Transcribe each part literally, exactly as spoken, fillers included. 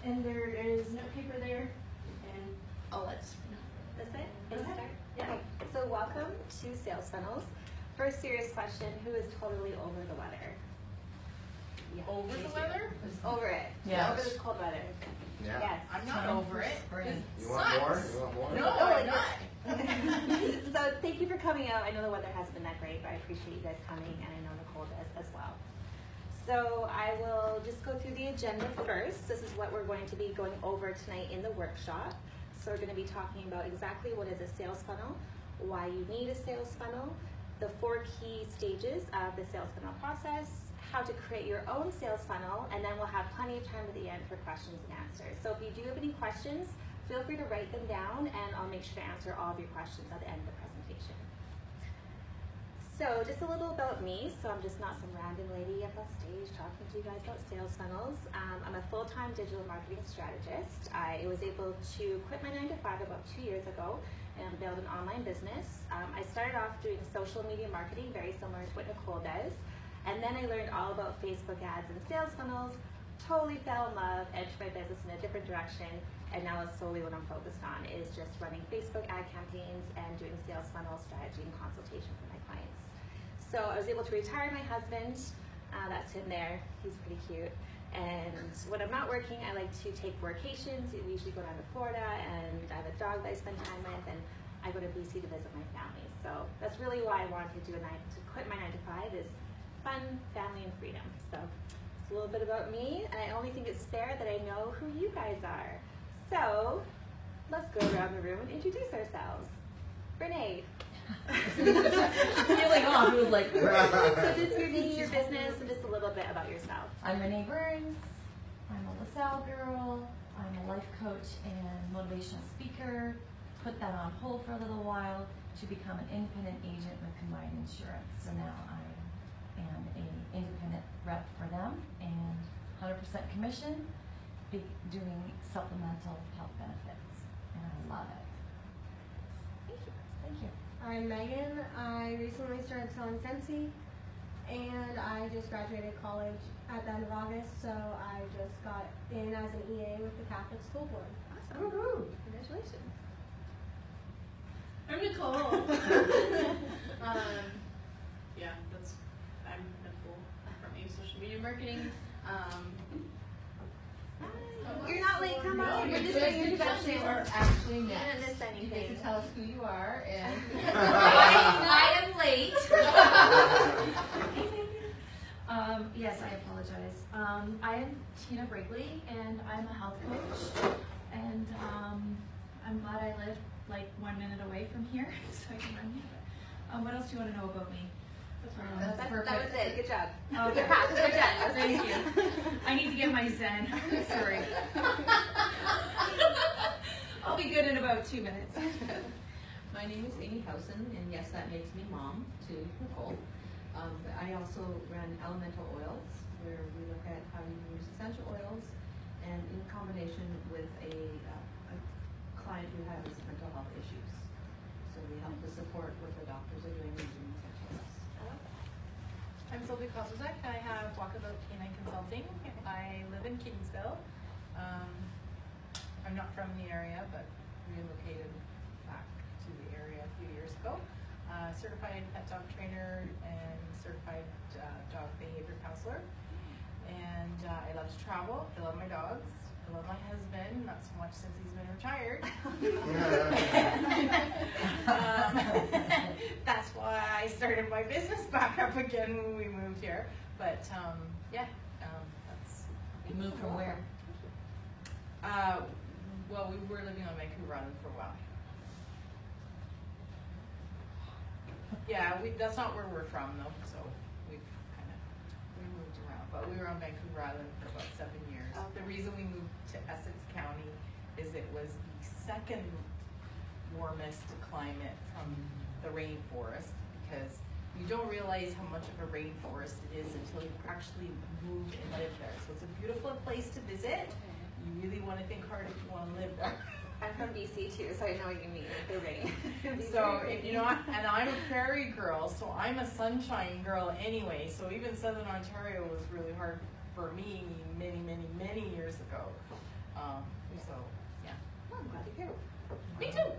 and there is note paper there, and I'll let That's it? Let's Okay. start. Yeah. Okay. So welcome to Sales Funnels. First serious question, who is totally over the weather? Yeah. Over the weather? Over it. Yes. Over this cold weather. Yeah. Yes. I'm not over it. Spring. This You want sucks. more? You want more? No, Oh, I'm yeah. not. So thank you for coming out. I know the weather hasn't been that great, but I appreciate you guys coming, and I know Nicole does as well. So I will just go through the agenda first. This is what we're going to be going over tonight in the workshop. So we're going to be talking about exactly what is a sales funnel, why you need a sales funnel, the four key stages of the sales funnel process, how to create your own sales funnel, and then we'll have plenty of time at the end for questions and answers. So if you do have any questions, feel free to write them down, and I'll make sure to answer all of your questions at the end of the presentation. So just a little about me. So I'm just not some random lady up on stage talking to you guys about sales funnels. Um, I'm a full-time digital marketing strategist. I was able to quit my nine to five about two years ago and build an online business. Um, I started off doing social media marketing, very similar to what Nicole does. And then I learned all about Facebook ads and sales funnels, totally fell in love, entered my business in a different direction, and now that's solely what I'm focused on, is just running Facebook ad campaigns and doing sales funnel strategy and consultation for my clients. So I was able to retire my husband, uh, that's him there, he's pretty cute. And when I'm not working, I like to take workations. We usually go down to Florida, and I have a dog that I spend time with, and I go to B C to visit my family. So that's really why I wanted to do a nine, to quit my nine to five, is fun, family, and freedom. So it's a little bit about me, and I only think it's fair that I know who you guys are. So let's go around the room and introduce ourselves. Renee. Feeling off, it was like. So just your name, your business, and just a little bit about yourself. I'm Renee Burns. I'm a LaSalle girl. I'm a life coach and motivational speaker. Put that on hold for a little while to become an independent agent with Combined Insurance. So now I am an independent rep for them and one hundred percent commission, be doing supplemental health benefits, and I love it. Thank you. Thank you. I'm Megan. I recently started selling Scentsy, and I just graduated college at the end of August, so I just got in as an E A with the Catholic School Board. Awesome. Woohoo. Congratulations. I'm Nicole. um, yeah, that's, I'm Nicole from A Social Media Marketing. Um, You're not late, come on. You're just good. doing You introduction. are actually You next. didn't miss You anything. get to tell us who you are and I am late. um, yes, I apologize. Um, I am Tina Brigley, and I'm a health coach. And um, I'm glad I live like one minute away from here, so I can run here. Um, what else do you want to know about me? Um, That's, that was perfect. it. Good job. Okay. Good pass. Good job. Thank you. I need to get my Zen. Sorry. I'll be good in about two minutes. My name is Amy Housen, and yes, that makes me mom to Nicole. Um, but I also run Elemental Oils, where we look at how you use essential oils, and in combination with a, uh, a client who has mental health issues. So we help to support what the doctors are doing using essential oils. I'm Sylvie Kozuzek. I have Walkabout Canine Consulting. I live in Kingsville. Um, I'm not from the area, but relocated back to the area a few years ago. Uh, certified pet dog trainer and certified uh, dog behavior counselor. And uh, I love to travel. I love my dogs. I love my husband, not so much since he's been retired. um, that's why I started my business back up again when we moved here. But um, yeah, um, that's. You moved from where? Uh, well, we were living on Vancouver Island for a while. Yeah, we, that's not where we're from though, so we've kind of, we moved around. But we were on Vancouver Island for about seven years. Okay. The reason we moved to Essex County is it was the second warmest climate from the rainforest, because you don't realize how much of a rainforest it is until you actually move and live there. So it's a beautiful place to visit. You really want to think hard if you want to live there. I'm from B C too, so I know what you mean with the rain. So if you know, and I'm a prairie girl, so I'm a sunshine girl anyway. So even Southern Ontario was really hard for me many, many, many years ago. Um, so, yeah. Oh, I'm glad to hear. Me too.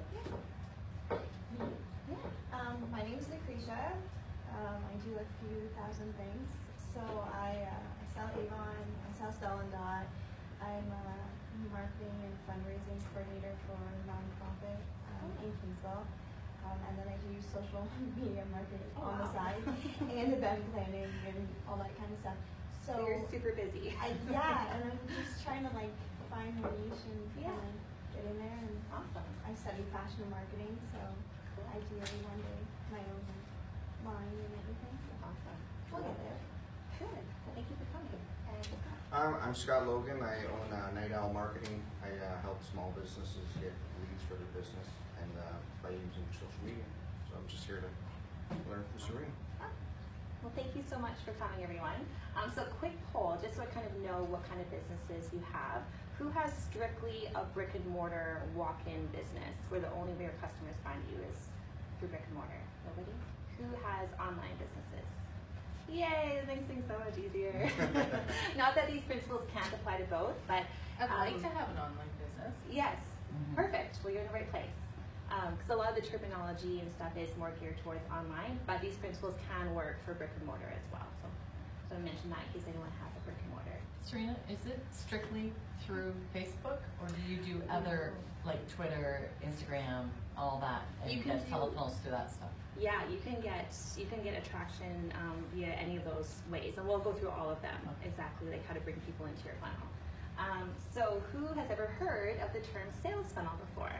Um, my name is Lucretia. Um, I do a few thousand things. So I, uh, I sell Avon, I sell Stella and Dot. I'm a marketing and fundraising coordinator for a nonprofit um, in Kingsville. Um, and then I do social media marketing Oh, on the wow. side and event planning and all that kind of stuff. So you're super busy. I, yeah, and I'm just trying to like find my niche and Yeah. kind of get in there. And Awesome. I studied fashion and marketing, so ideally one day my own line and everything. Awesome. We'll get there. Good. Well, thank you for coming. And Um, I'm Scott Logan. I own uh, Night Owl Marketing. I uh, help small businesses get leads for their business and uh, by using social media. So I'm just here to learn from Serena. well, thank you so much for coming, everyone. Um, so, quick poll, just so I kind of know what kind of businesses you have. Who has strictly a brick and mortar walk-in business where the only way your customers find you is through brick and mortar? Nobody? Who has online businesses? Yay, that makes things so much easier. Not that these principles can't apply to both, but I'd like um, to have an online business. yes, perfect. Well, you're in the right place. Because a lot of the terminology and stuff is more geared towards online, but these principles can work for brick and mortar as well. So, so I mentioned that in case anyone has a brick and mortar. Serena, is it strictly through Facebook, or do you do other, like Twitter, Instagram, all that, and You can get do- telephones through that stuff? Yeah, you can get you can get attraction um, via any of those ways, and we'll go through all of them Okay. exactly, like how to bring people into your funnel. Um, so, who has ever heard of the term sales funnel before?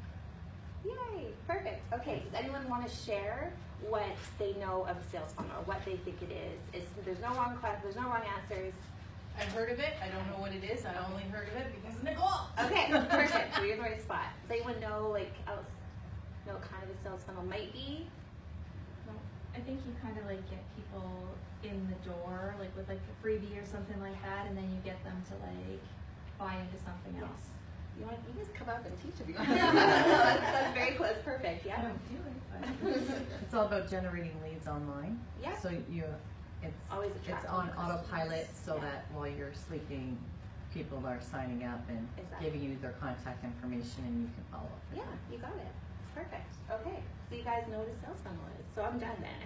Yay! Perfect. Okay. Does anyone want to share what they know of a sales funnel, or what they think it is? It's, there's no wrong que- There's no wrong answers. I've heard of it. I don't know what it is. I only heard of it because of Nicole. Okay, perfect. So you're in the right spot. Does anyone know like else, know what kind of a sales funnel might be? I think you kind of like get people in the door, like with like a freebie or something like that, and then you get them to like buy into something Yes. else. You want you just come up and teach if you want. no, that's, that's very close. Perfect. I Yeah. don't do it, but It's all about generating leads online. Yeah. So you, it's, Always it's attracting on customers. autopilot so Yeah. that while you're sleeping, people are signing up and Exactly. giving you their contact information and you can follow up. with Yeah, them. you got it. Perfect. Okay. So you guys know what a sales funnel is. So I'm done then.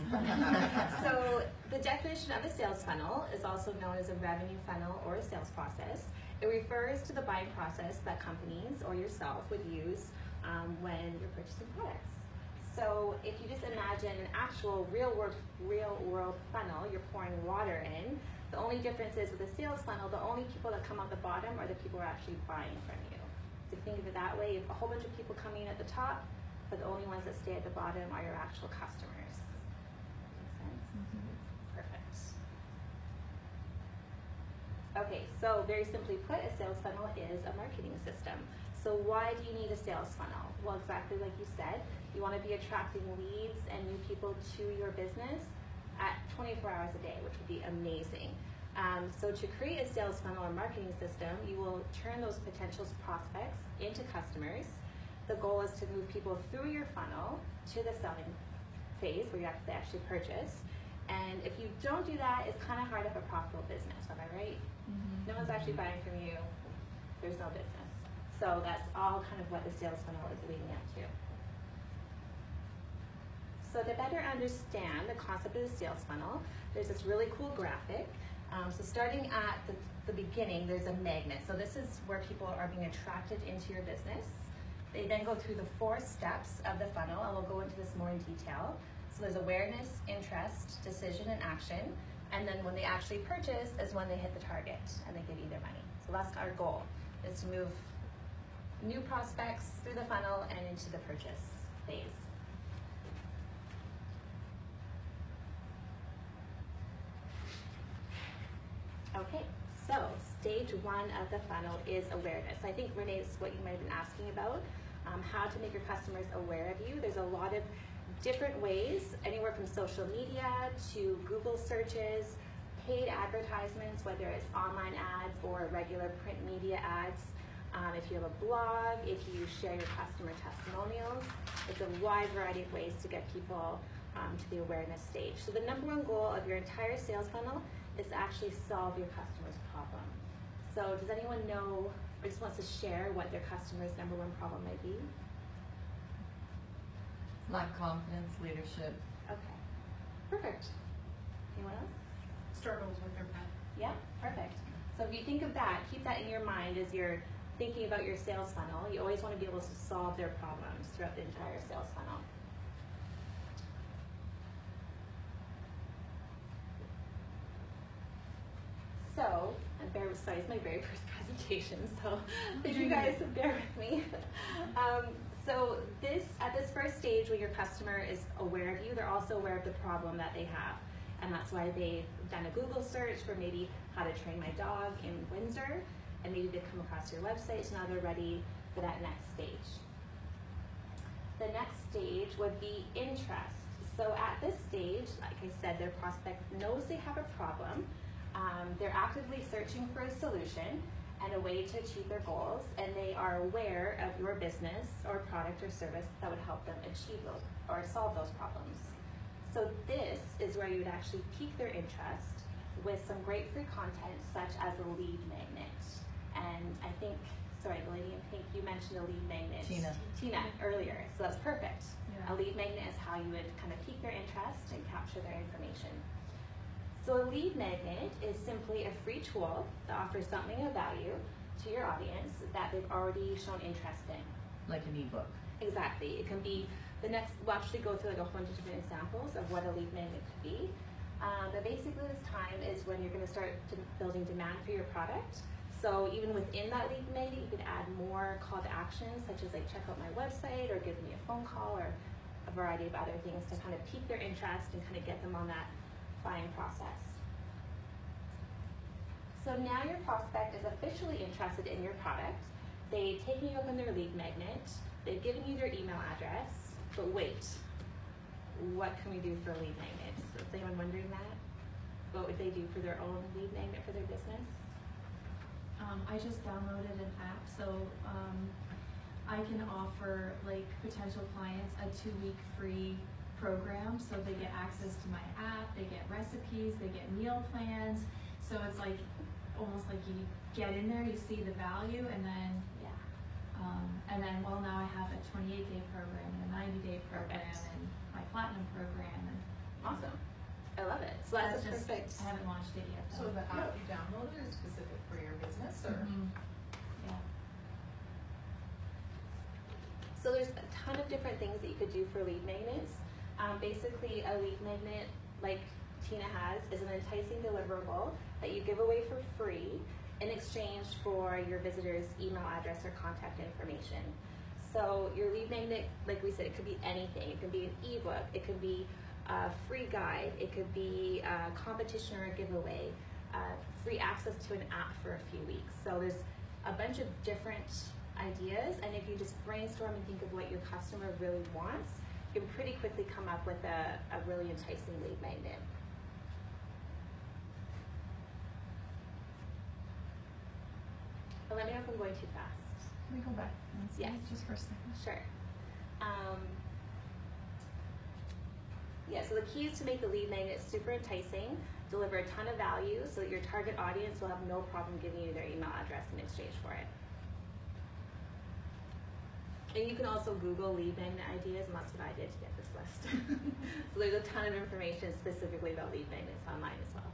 So the definition of a sales funnel is also known as a revenue funnel or a sales process. It refers to the buying process that companies or yourself would use um, when you're purchasing products. So if you just imagine an actual real world, real world funnel, you're pouring water in. The only difference is with a sales funnel, the only people that come out the bottom are the people who are actually buying from you. So think of it that way. You have a whole bunch of people coming in at the top, but the only ones that stay at the bottom are your actual customers. Make sense? Perfect. Okay, so very simply put, a sales funnel is a marketing system. So why do you need a sales funnel? Well, exactly like you said, you want to be attracting leads and new people to your business at twenty-four hours a day, which would be amazing. Um, so to create a sales funnel or marketing system, you will turn those potential prospects into customers. The goal is to move people through your funnel to the selling phase where you have to actually purchase. And if you don't do that, it's kind of hard to have a profitable business, am I right? No one's actually buying from you, there's no business. So that's all kind of what the sales funnel is leading up to. So to better understand the concept of the sales funnel, there's this really cool graphic. Um, so starting at the, the beginning, there's a magnet. So this is where people are being attracted into your business. They then go through the four steps of the funnel, and we'll go into this more in detail. So there's awareness, interest, decision, and action. And then when they actually purchase is when they hit the target and they give you their money. So that's our goal, is to move new prospects through the funnel and into the purchase phase. Okay, so stage one of the funnel is awareness. I think, Renee, this is what you might have been asking about, um, how to make your customers aware of you. There's a lot of different ways, anywhere from social media to Google searches, paid advertisements, whether it's online ads or regular print media ads. Um, if you have a blog, if you share your customer testimonials, it's a wide variety of ways to get people um, to the awareness stage. So the number one goal of your entire sales funnel is to actually solve your customer's problem. So does anyone know or just wants to share what their customer's number one problem might be? Lack confidence, leadership. Okay, perfect. Anyone else? Struggles with their pet. Yeah, perfect. So if you think of that, keep that in your mind as you're thinking about your sales funnel. You always want to be able to solve their problems throughout the entire sales funnel. So, and bear with, sorry, it's my very first presentation, so if you guys bear with me. Um, so this, at this first stage when your customer is aware of you, they're also aware of the problem that they have. And that's why they've done a Google search for maybe how to train my dog in Windsor, and maybe they've come across your website, so now they're ready for that next stage. The next stage would be interest. So at this stage, like I said, their prospect knows they have a problem. Um, they're actively searching for a solution and a way to achieve their goals, and they are aware of your business or product or service that would help them achieve those or solve those problems. So this is where you would actually pique their interest with some great free content such as a lead magnet. And I think, sorry, the lady in pink, you mentioned a lead magnet. Tina. Tina earlier, so that's perfect. Yeah. A lead magnet is how you would kind of pique their interest and capture their information. So a lead magnet is simply a free tool that offers something of value to your audience that they've already shown interest in. Like an ebook. Exactly. It can be the next, we'll actually go through like a hundred different examples of what a lead magnet could be. Um, but basically this time is when you're going to start to building demand for your product. So even within that lead magnet, you can add more call to actions, such as like check out my website or give me a phone call or a variety of other things to kind of pique their interest and kind of get them on that buying process. So now your prospect is officially interested in your product. They've taken you up on their lead magnet. They've given you their email address. But wait, what can we do for a lead magnet? So is anyone wondering that? What would they do for their own lead magnet for their business? Um, I just downloaded an app, so um, I can offer like potential clients a two-week free program, so they get access to my app, they get recipes, they get meal plans. So it's like almost like you get in there, you see the value, and then Yeah. um, and then well now I have a twenty-eight day program and a ninety day program Perfect. and my platinum program. And Awesome. I love it. So that's, just perfect. I haven't launched it yet. So though. the app you downloaded is specific for your business, or? Mhm. Yeah. So there's a ton of different things that you could do for lead magnets. Um, basically, a lead magnet, like Tina has, is an enticing deliverable that you give away for free in exchange for your visitor's email address or contact information. So your lead magnet, like we said, it could be anything. It could be an ebook. It could be a free guide. It could be a competition or a giveaway. Uh, free access to an app for a few weeks. So there's a bunch of different ideas, and if you just brainstorm and think of what your customer really wants, you can pretty quickly come up with a, a really enticing lead magnet. But let me know if I'm going too fast. Can we go back and see Yes. just for a second? Sure. Um, yeah, so the key is to make the lead magnet super enticing, deliver a ton of value so that your target audience will have no problem giving you their email address in exchange for it. And you can also Google lead magnet ideas, and that's what I did to get this list. So there's a ton of information specifically about lead magnets online as well.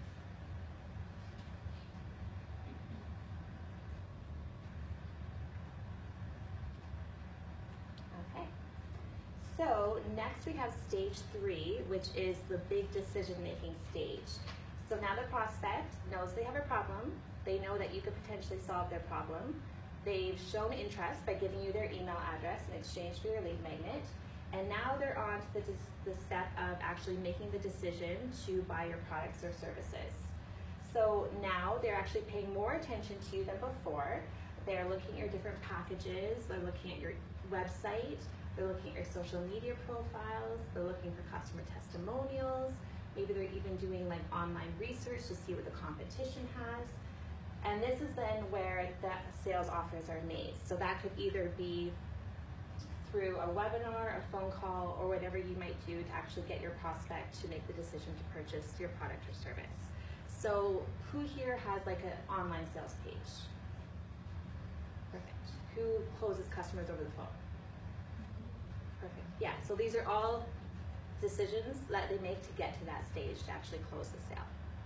Okay. So next we have stage three, which is the big decision-making stage. So now the prospect knows they have a problem. They know that you could potentially solve their problem. They've shown interest by giving you their email address in exchange for your lead magnet. And now they're on to the, the step of actually making the decision to buy your products or services. So now they're actually paying more attention to you than before. They're looking at your different packages. They're looking at your website. They're looking at your social media profiles. They're looking for customer testimonials. Maybe they're even doing like online research to see what the competition has. And this is then where the sales offers are made. So that could either be through a webinar, a phone call, or whatever you might do to actually get your prospect to make the decision to purchase your product or service. So who here has like an online sales page? Perfect. Who closes customers over the phone? Perfect. Yeah, so these are all decisions that they make to get to that stage to actually close the sale.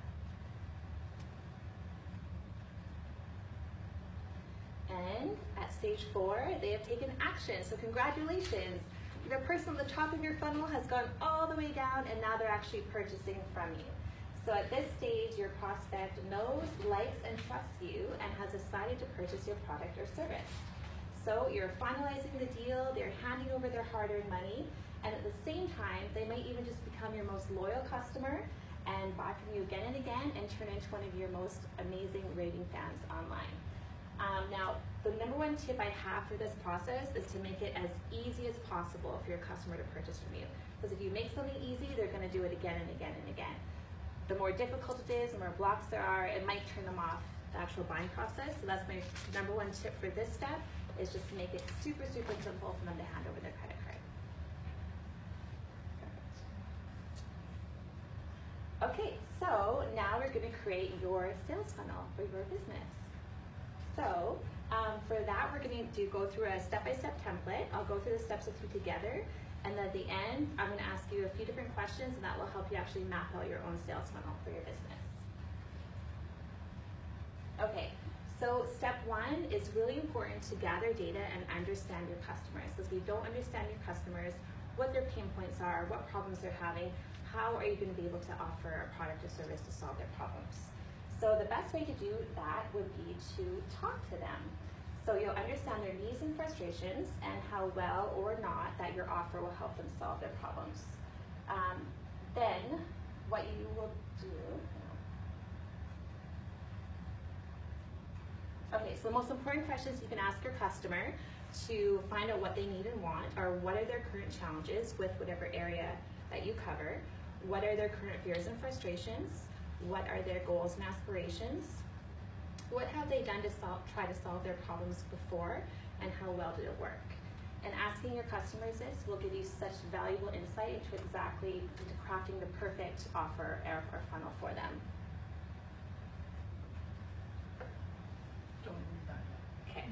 And at stage four, they have taken action. So congratulations. The person at the top of your funnel has gone all the way down and now they're actually purchasing from you. So at this stage, your prospect knows, likes, and trusts you and has decided to purchase your product or service. So you're finalizing the deal, they're handing over their hard-earned money, and at the same time, they might even just become your most loyal customer and buy from you again and again and turn into one of your most amazing raving fans online. Um, now, the number one tip I have for this process is to make it as easy as possible for your customer to purchase from you. Because if you make something easy, they're going to do it again and again and again. The more difficult it is, the more blocks there are, it might turn them off the actual buying process. So that's my number one tip for this step, is just to make it super, super simple for them to hand over their credit card. Perfect. Okay, so now we're going to create your sales funnel for your business. So um, for that, we're going to do go through a step-by-step template. I'll go through the steps with you together. And then at the end, I'm going to ask you a few different questions, and that will help you actually map out your own sales funnel for your business. Okay, so step one is really important to gather data and understand your customers. Because if you don't understand your customers, what their pain points are, what problems they're having, how are you going to be able to offer a product or service to solve their problems? So the best way to do that would be to talk to them. So you'll understand their needs and frustrations and how well or not that your offer will help them solve their problems. Um, then what you will do, okay, so the most important questions you can ask your customer to find out what they need and want are what are their current challenges with whatever area that you cover, what are their current fears and frustrations, what are their goals and aspirations, what have they done to solve, try to solve their problems before, and how well did it work? And asking your customers this will give you such valuable insight into exactly into crafting the perfect offer or, or funnel for them. Don't read that. Okay.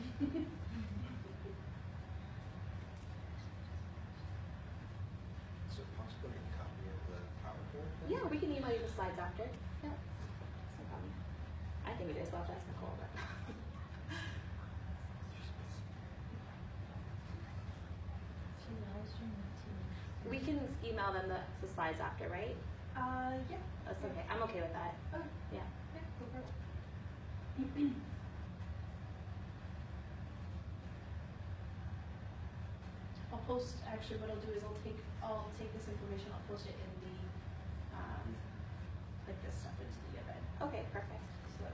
Is it possible to get a copy of the PowerPoint? Yeah, we can email you the slides after. Yeah, that's no problem. I think it is well, that's Nicole, but. We can email them the, the slides after, right? Uh, yeah. That's okay. I'm okay with that. Okay. Yeah. Yeah, go for it. I'll post, actually what I'll do is I'll take, I'll take this information, I'll post it in the, um, like this stuff into the event. Okay, perfect. So,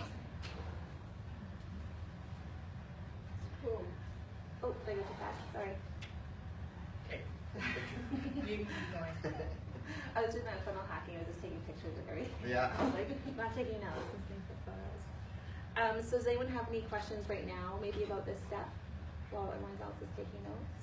Cool. Oh, did I go too fast? Sorry. Okay. You keep going. I was doing my funnel hacking. I was just taking pictures of everything. Yeah. I was like, I'm not taking notes. I'm taking for photos. Um, so does anyone have any questions right now, maybe about this step, while everyone else is taking notes?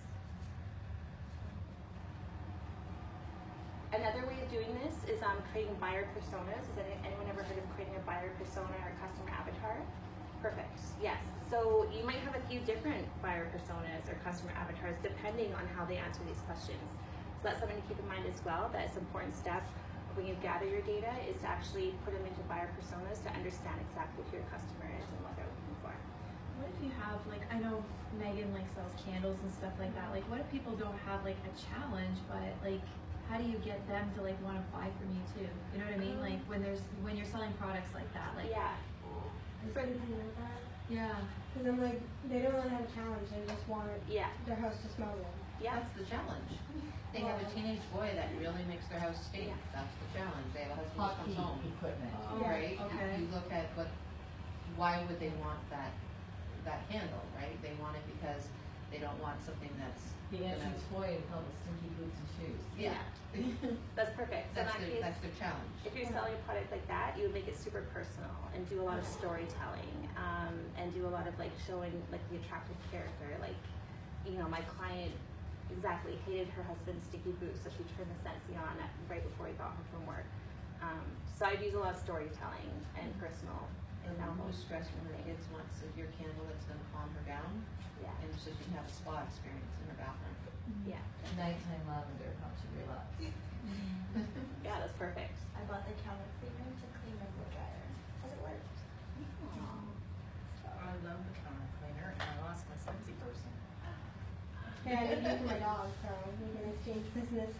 Another way of doing this is um, creating buyer personas. Has any, anyone ever heard of creating a buyer persona or customer avatar? Perfect. Yes. So you might have a few different buyer personas or customer avatars depending on how they answer these questions. So that's something to keep in mind as well. That it's an important step when you gather your data is to actually put them into buyer personas to understand exactly who your customer is and what they're looking for. What if you have, like, I know Megan like sells candles and stuff like that. Like, what if people don't have like a challenge, but like, how do you get them to like want to buy from you too? You know what I mean? Like when there's when you're selling products like that. Like Yeah. For anything like that. yeah. Because I'm like, they don't want to have a challenge. They just want Yeah. their house to smell good. Yeah. That's the challenge. They have a teenage boy that really makes their house stink. That's the challenge. They have a husband Hot who comes heat home, equipment. Oh, right? okay. You look at what, why would they want that, that handle, right? They want it because they don't want something that's The gonna- entrance foyer called the stinky boots and shoes. Yeah. That's perfect. So in That's that their, case, that's their challenge. if you're selling a product like that, you would make it super personal and do a lot of storytelling um, and do a lot of like showing like the attractive character. Like, you know, my client exactly hated her husband's sticky boots, so she turned the Scentsy on at, right before he got home from work. Um, so I'd use a lot of storytelling and personal And then examples. who's stressing when the kids wants your candle that's gonna calm her down, Yeah, and so she can have a spa experience in her bathroom. yeah, Nighttime lavender helps you relax. yeah, that's perfect. I bought the counter cleaner to clean my blow dryer. Has it worked? I love the counter cleaner, and I lost my sexy person. Yeah, I need you for my dog, so we can exchange business.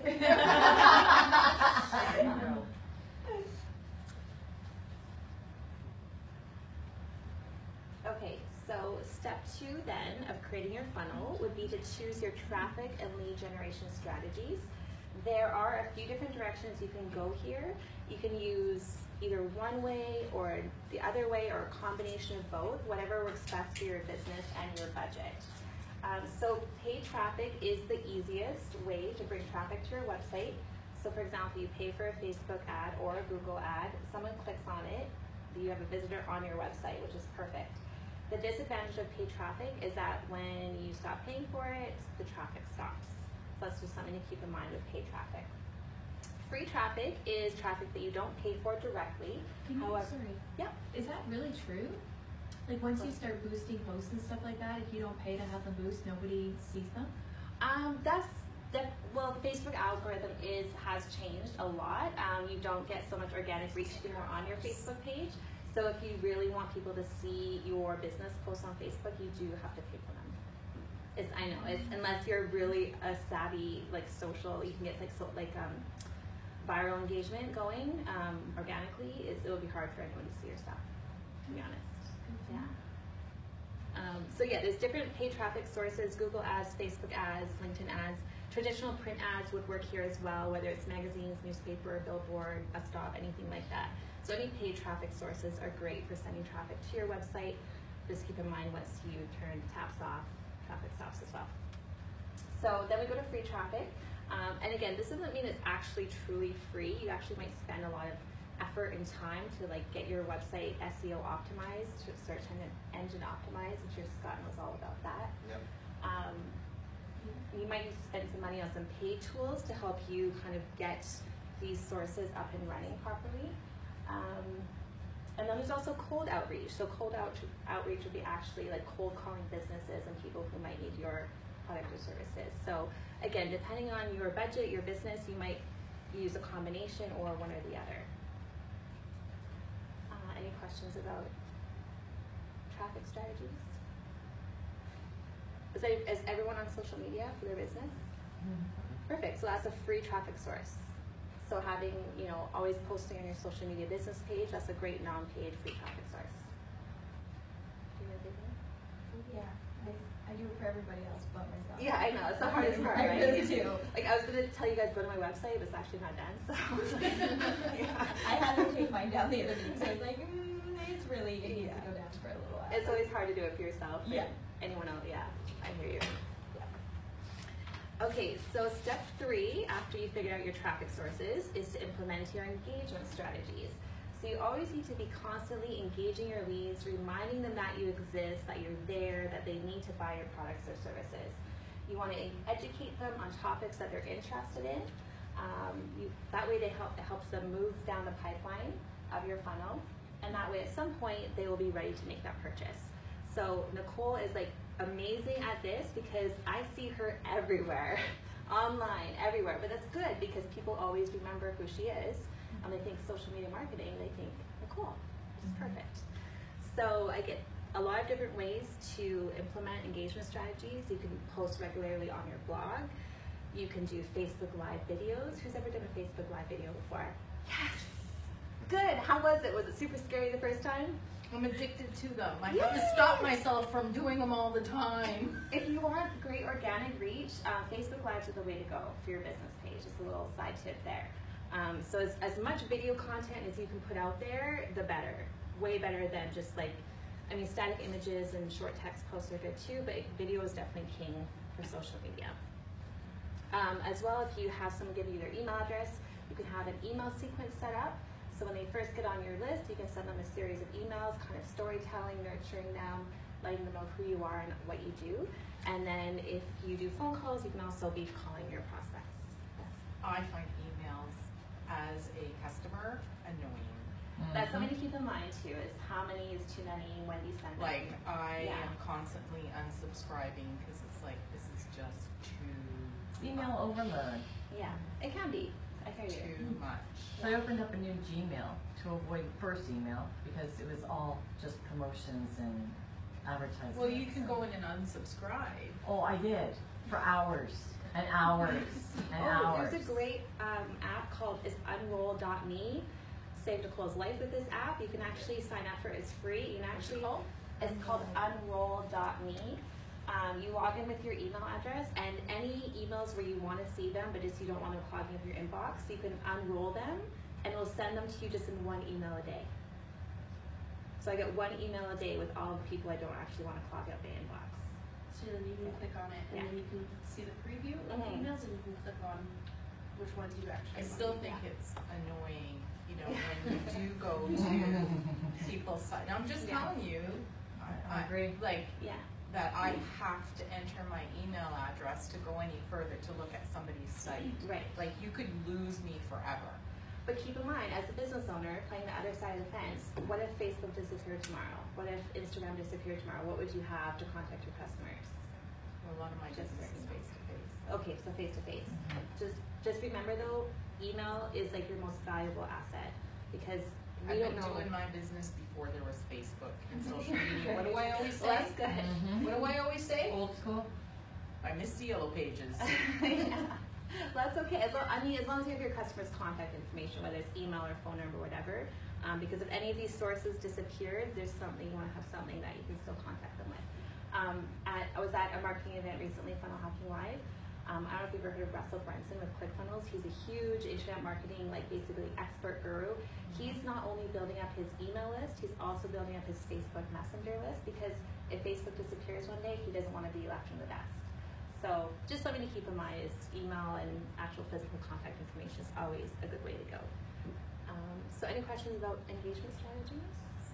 Okay, so step two then of creating your funnel would be to choose your traffic and lead generation strategies. There are a few different directions you can go here. You can use either one way or the other way or a combination of both, whatever works best for your business and your budget. Um, so paid traffic is the easiest way to bring traffic to your website. So for example, you pay for a Facebook ad or a Google ad, someone clicks on it, you have a visitor on your website, which is perfect. The disadvantage of paid traffic is that when you stop paying for it, the traffic stops. So that's just something to keep in mind with paid traffic. Free traffic is traffic that you don't pay for directly. Can you, However, sorry, yeah. is that really true? Like once you start boosting posts and stuff like that, if you don't pay to have them boost, nobody sees them? Um, that's that. Well, the Facebook algorithm is has changed a lot. Um, you don't get so much organic reach anymore on your Facebook page. So if you really want people to see your business posts on Facebook, you do have to pay for them. It's I know it's unless you're really a savvy like social, you can get like so like um, viral engagement going um, organically. It's, it will be hard for anyone to see your stuff. To be honest. Yeah. Um, so yeah, there's different paid traffic sources, Google ads, Facebook ads, LinkedIn ads. Traditional print ads would work here as well, whether it's magazines, newspaper, billboard, bus stop, anything like that. So any paid traffic sources are great for sending traffic to your website. Just keep in mind once you turn taps off, traffic stops as well. So then we go to free traffic. Um, and again, this doesn't mean it's actually truly free. You actually might spend a lot of effort and time to like get your website S E O optimized, search engine optimized. I'm sure Scott knows all about that. Yep. Um, you might need to spend some money on some paid tools to help you kind of get these sources up and running properly. Um, and then there's also cold outreach. So cold out outreach would be actually like cold calling businesses and people who might need your product or services. So again, depending on your budget, your business, you might use a combination or one or the other. Uh, any questions about traffic strategies? Is, they, is everyone on social media for their business? Mm-hmm. Perfect, so that's a free traffic source. So having, you know, always posting on your social media business page, that's a great non-paid free traffic source. Do you have anything? Yeah, I, I do it for everybody else but myself. Yeah, I know, it's the hardest part, I right? really do. Like, I was gonna tell you guys go to my website, but it's actually not done, so. Yeah. I had to take mine down the other day because I was like, mm, it's really, it needs Yeah. to go down for a little while. It's always hard to do it for yourself. but Yeah. Anyone else, yeah, I hear you. Okay, so step three, after you figure out your traffic sources, is to implement your engagement strategies. So you always need to be constantly engaging your leads, reminding them that you exist, that you're there, that they need to buy your products or services. You want to educate them on topics that they're interested in. Um, you, that way they help, it helps them move down the pipeline of your funnel, and that way at some point they will be ready to make that purchase. So Nicole is like amazing at this because I see her everywhere, online, everywhere. But that's good because people always remember who she is. And they think social media marketing, they think Nicole, which is perfect. So I get a lot of different ways to implement engagement strategies. You can post regularly on your blog. You can do Facebook Live videos. Who's ever done a Facebook Live video before? Yes! Good, how was it? Was it super scary the first time? I'm addicted to them. I have to stop myself from doing them all the time. If you want great organic reach, uh, Facebook Lives are the way to go for your business page. Just a little side tip there. Um, so as, as much video content as you can put out there, the better. Way better than just like, I mean, static images and short text posts are good too, but video is definitely king for social media. Um, as well, if you have someone give you their email address, you can have an email sequence set up. So when they first get on your list, you can send them a series of emails, kind of storytelling, nurturing them, letting them know who you are and what you do. And then if you do phone calls, you can also be calling your prospects. Yes. I find emails as a customer annoying. That's something to keep in mind too, is how many is too many, when do you send them? Like, I Yeah. am constantly unsubscribing because it's like, this is just too, Email overload. Yeah, it can be. I hear you. too much. So I opened up a new Gmail to avoid first email because it was all just promotions and advertisements. Well, you can go in and unsubscribe. Oh, I did for hours and hours and Oh, hours. there's a great um, app called is unroll dot me. Save Nicole's life with this app. You can actually sign up for it. It's free. You can actually called? it's called unroll dot me. Um, you log in with your email address and any emails where you want to see them, but just you don't want to clog in your inbox, you can unroll them and it'll send them to you just in one email a day. So I get one email a day with all the people I don't actually want to clog out my inbox. So then you can click on it and Yeah. then you can see the preview of the Mhm. emails and you can click on which ones you actually I want. still think it's annoying, you know, when you do go to people's site. I'm just Yeah. telling you, I agree. like, Yeah. that I have to enter my email address to go any further to look at somebody's site. Right. Like, you could lose me forever. But keep in mind, as a business owner, playing the other side of the fence, what if Facebook disappeared tomorrow? What if Instagram disappeared tomorrow? What would you have to contact your customers? A lot of my Just business is certain. face to face. Okay, so face to face. Just just remember though, email is like your most valuable asset because we I've don't been know. doing my business before there was Facebook and social media. What do I always Well, say? that's good. Mhm. What do I always say? Old school. I miss the yellow pages. Yeah. Well, that's okay. As long, I mean, as long as you have your customer's contact information, whether it's email or phone number, or whatever. Um, because if any of these sources disappear, there's something you want to have something that you can still contact them with. Um, at, I was at a marketing event recently, Funnel Hacking Live. Um, I don't know if you've ever heard of Russell Brunson with ClickFunnels. He's a huge internet marketing, like basically expert guru. He's not only building up his email list, he's also building up his Facebook Messenger list because if Facebook disappears one day, he doesn't want to be left in the dust. So just something to keep in mind is email and actual physical contact information is always a good way to go. Um, so any questions about engagement strategies?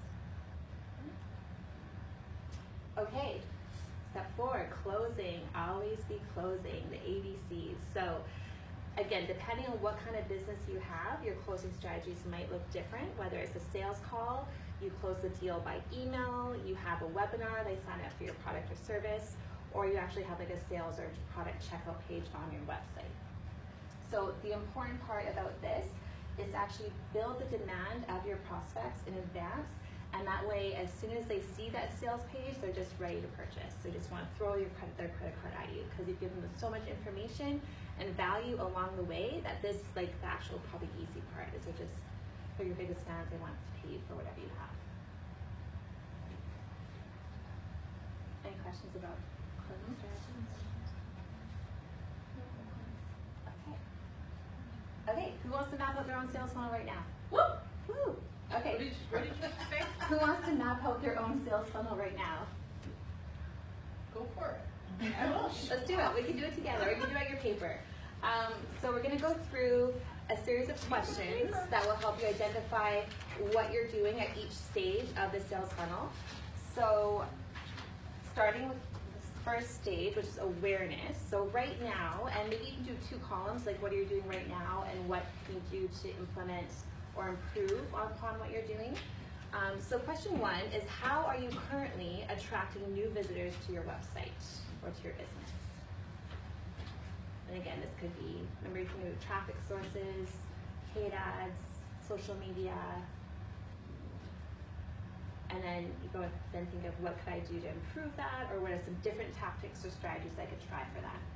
Okay, step four, closing. Always be closing, the A B Cs. So again, depending on what kind of business you have, your closing strategies might look different. Whether it's a sales call, you close the deal by email, you have a webinar, they sign up for your product or service, or you actually have like a sales or product checkout page on your website. So the important part about this is to actually build the demand of your prospects in advance, and that way as soon as they see that sales page, they're just ready to purchase. They just want to throw your credit, their credit card at you because you've given them so much information and value along the way that this is like the actual probably easy part is which is for your biggest fans, they want to pay you for whatever you have. Any questions about closing strategies? Okay. Okay, who wants to map out their own sales funnel right now? Woo! Woo! Okay. What did, what did you say? Who wants to map out their own sales funnel right now? Go for it. Let's do it. We can do it together. We can do it on your paper. Um, so we're going to go through a series of questions that will help you identify what you're doing at each stage of the sales funnel. So starting with the first stage, which is awareness. So right now, and maybe you can do two columns, like what are you doing right now and what can you do to implement or improve upon what you're doing. Um, so question one is, how are you currently attracting new visitors to your website or to your business? And again, this could be, remember you can do traffic sources, paid ads, social media, and then you go then think of what could I do to improve that, or what are some different tactics or strategies I could try for that.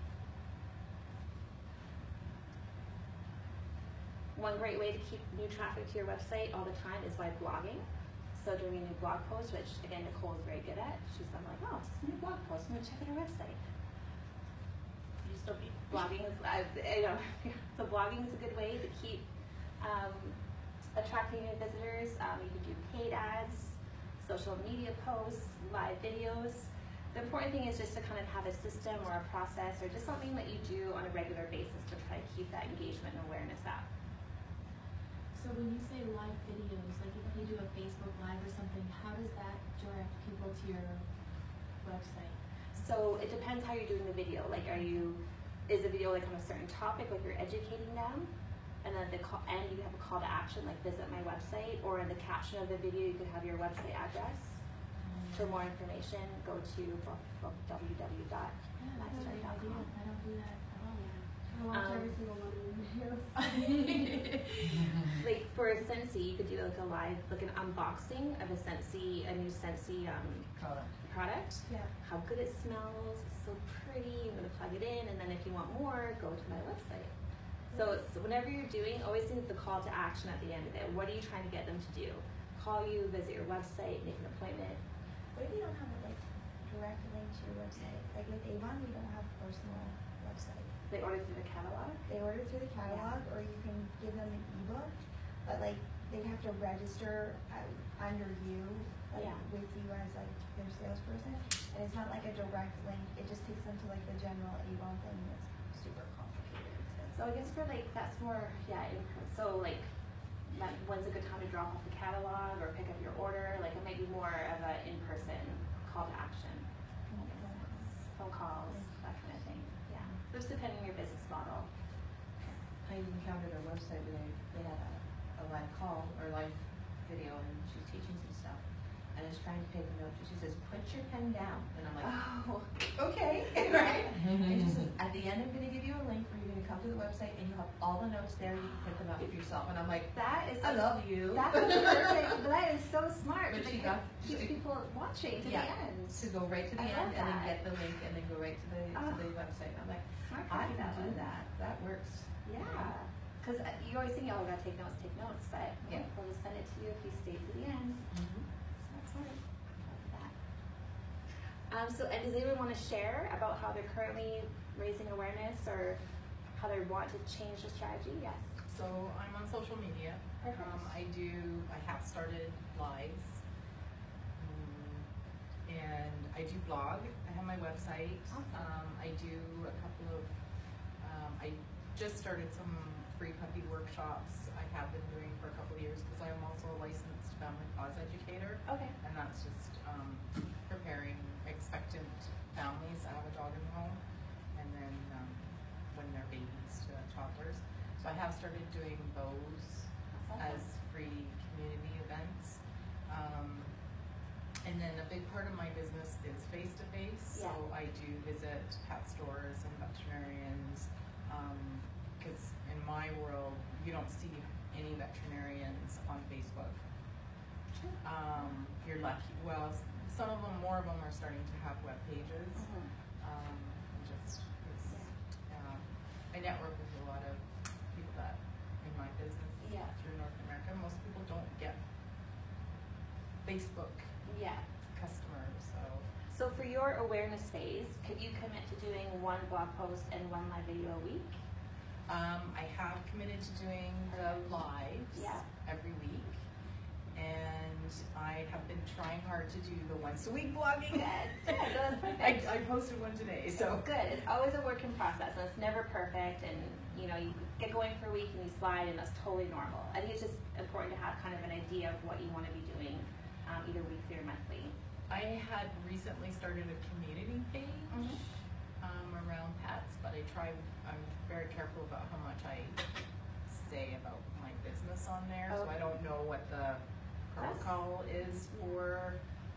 One great way to keep new traffic to your website all the time is by blogging. So doing a new blog post, which again Nicole is very good at. She's I'm like, oh, it's a new blog post. I'm gonna check out her website. You still be. Blogging is, I, I know, so blogging is a good way to keep um, attracting new visitors. Um, you can do paid ads, social media posts, live videos. The important thing is just to kind of have a system or a process or just something that you do on a regular basis to try to keep that engagement and awareness up. So when you say live videos, like if you do a Facebook Live or something, how does that direct people to your website? So it depends how you're doing the video. Like, are you, is the video like on a certain topic, like you're educating them? and then the call, and you have a call to action like visit my website, or in the caption of the video you could have your website address. For more information, go to w w w dot lifestyle dot com. I don't do that at all. I watch Um, every single one of your videos. Like for Scentsy, you could do like a live, like an unboxing of a Scentsy, a new Scentsy um, Product. product. Yeah. How good it smells, it's so pretty. I'm gonna plug it in, and then if you want more, go to my website. So it's, whenever you're doing, always think of the call to action at the end of it. What are you trying to get them to do? Call you, visit your website, make an appointment. What if you don't have a like direct link to your website? Like with Avon, we don't have a personal website. They order through the catalog. They order through the catalog, or you can give them an ebook, but like they have to register uh, under you, like Yeah. with you as like their salesperson, and it's not like a direct link. It just takes them to like the general Avon thing. That's super complicated. So I guess for like, that's more, yeah, in, so like, that, when's a good time to drop off the catalog or pick up your order? Like it might be more of an in-person call to action. Phone calls, that kind of thing, yeah. Just depending on your business model. I encountered her website where they, they had a, a live call or live video, and she's teaching some stuff. And I was trying to take a note, and she says, "Put your pen down." And I'm like, Oh. okay, right? And she says, "At the end, I'm going to give you a link where you're going to come to the website, and you have all the notes there. You can print them out for yourself." And I'm like, That is, I love you. that's perfect, that is so smart. But because she it got- keeps she- people watching to Yeah. the end. To go right to the I end love and then that. get the link and then go right to the Oh. to the website. I'm like, Smart I copy can do that. that. That works. Yeah, because you always think, oh, I gotta take notes, take notes, but Yeah. we'll just send it to you if you stay to the end. Mm-hmm. That's smart. Love that. Um, so, and does anyone want to share about how they're currently raising awareness or how they want to change the strategy? Yes. So I'm on social media. Perfect. Um, I do, I have started lives. Um, and I do blog. I have my website. Awesome. Um, I do a couple of, um, I just started some free puppy workshops I have been doing for a couple of years because I'm also a licensed family cause educator. Okay. And that's just um, preparing expectant families that have a dog in the home, and then um, when they're babies to toddlers. So I have started doing those as free community events. Um, and then a big part of my business is face-to-face. So Yeah. I do visit pet stores and veterinarians, because in my world, you don't see any veterinarians on Facebook. Um, you're lucky. Well, s- some of them, more of them, are starting to have web pages. Mhm. Um, and just it's, uh, I network with a lot of people that in my business Yeah. through North America. Most people don't get Facebook Yeah. customers, so So for your awareness phase, could you commit to doing one blog post and one live video a week? um, I have committed to doing the lives Yeah. every week, and I have been trying hard to do the once a week blogging. Good. Good. No, that's perfect. I, I posted one today, so. Good. It's always a work in process, and it's never perfect. And you know, you get going for a week and you slide, and that's totally normal. I think it's just important to have kind of an idea of what you want to be doing, um, either weekly or monthly. I had recently started a community page Mhm. um, around pets, but I try, I'm very careful about how much I say about my business on there, so I Okay. don't know what the protocol is for,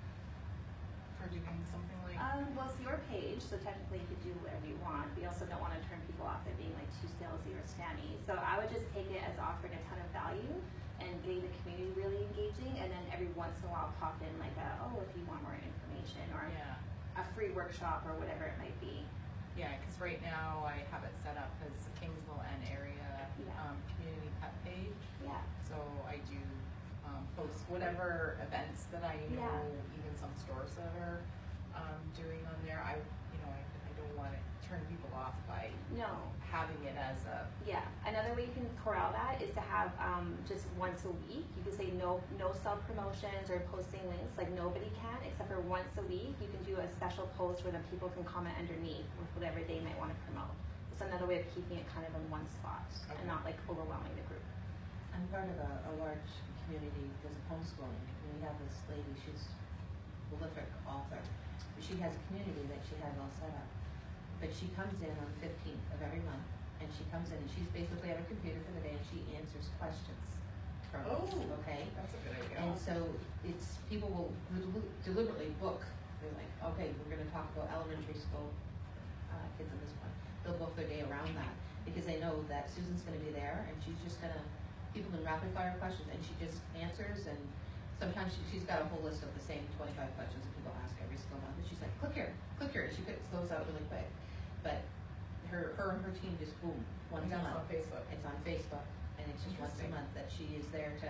for doing something like. Um, well, it's your page, so technically you could do whatever you want. We also don't want to turn people off at being like too salesy or spammy. So I would just take it as offering a ton of value and getting the community really engaging, and then every once in a while pop in like a, oh, if you want more information, or Yeah, a free workshop, or whatever it might be. yeah, because right now I have it set up as a Kingsville and area Yeah. um, community pet page. Yeah. So I do um, post whatever events that I know, Yeah. even some stores that are um, doing on there. I, you know, I, I don't want to turn people off by No. having it as a, Yeah, another way you can corral that is to have um, just once a week. You can say no, no self promotions or posting links. Like nobody can, except for once a week. You can do a special post where the people can comment underneath with whatever they might want to promote. It's another way of keeping it kind of in one spot Okay. and not like overwhelming the group. I'm part of a, a large community because of homeschooling. And we have this lady, she's a prolific author. She has a community that she has all set up. But she comes in on the fifteenth of every month and she comes in and she's basically at her computer for the day and she answers questions from us, Oh. okay? That's a good idea. And so it's, people will del- deliberately book, they're like, okay, we're gonna talk about elementary school, uh, kids at this point. They'll book their day around that, because they know that Susan's gonna be there, and she's just gonna, people can rapid fire questions, and she just answers, and sometimes she, she's got a whole list of the same twenty-five questions that people ask every single month, and she's like, click here, click here, and she picks those out really quick. But her, her and her team just boom, once a And that's month. on Facebook. It's on Facebook, and it's just once a Interesting. month that she is there to,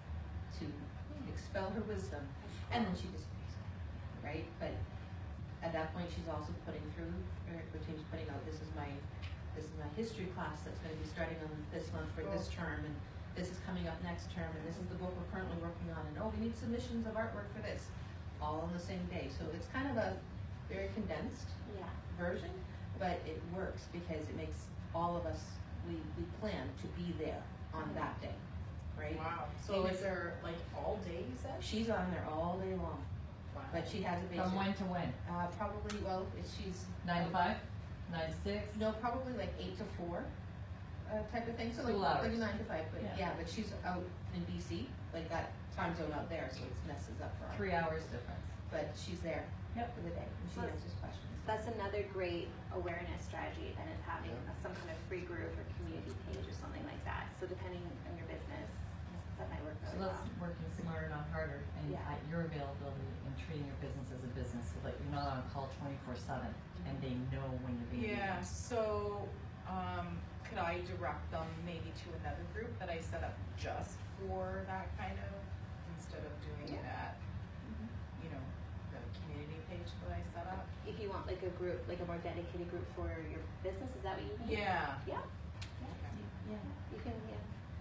to expel her wisdom, and then she disappears, right? But at that point, she's also putting through, her, her team's putting out, this is my, this is my history class that's gonna be starting on this month for this term, and this is coming up next term, and this is the book we're currently working on, and oh, we need submissions of artwork for this, all on the same day. So it's kind of a very condensed Yeah. version, but it works because it makes all of us, we, we plan to be there on that day, right? Wow. So is there like all day, you said? She's on there all day long, Wow. but she has a basic. From when to when? Uh, probably, well, if she's. Nine to five? Nine to six? No, probably like eight to four, uh, type of thing, so like, School hours. like nine to five, but Yeah. yeah, but she's out in B C, like that time zone out there, so it messes up for her. Three hours difference. But she's there Yep. for the day, and she Well, answers questions. That's another great awareness strategy, and is having a, some kind of free group or community page or something like that. So depending on your business, that might work So really that's well. working smarter, not harder, and Yeah. at your availability and treating your business as a business, so that you're not on call twenty-four seven, and they know when you're being. Yeah, so, um, could I direct them maybe to another group that I set up just for that kind of, instead of doing it at, you know, the community page that I set up? If you want like a group, like a more dedicated group for your business, is that what you mean? Yeah. Yeah. Okay. Yeah, you can, yeah.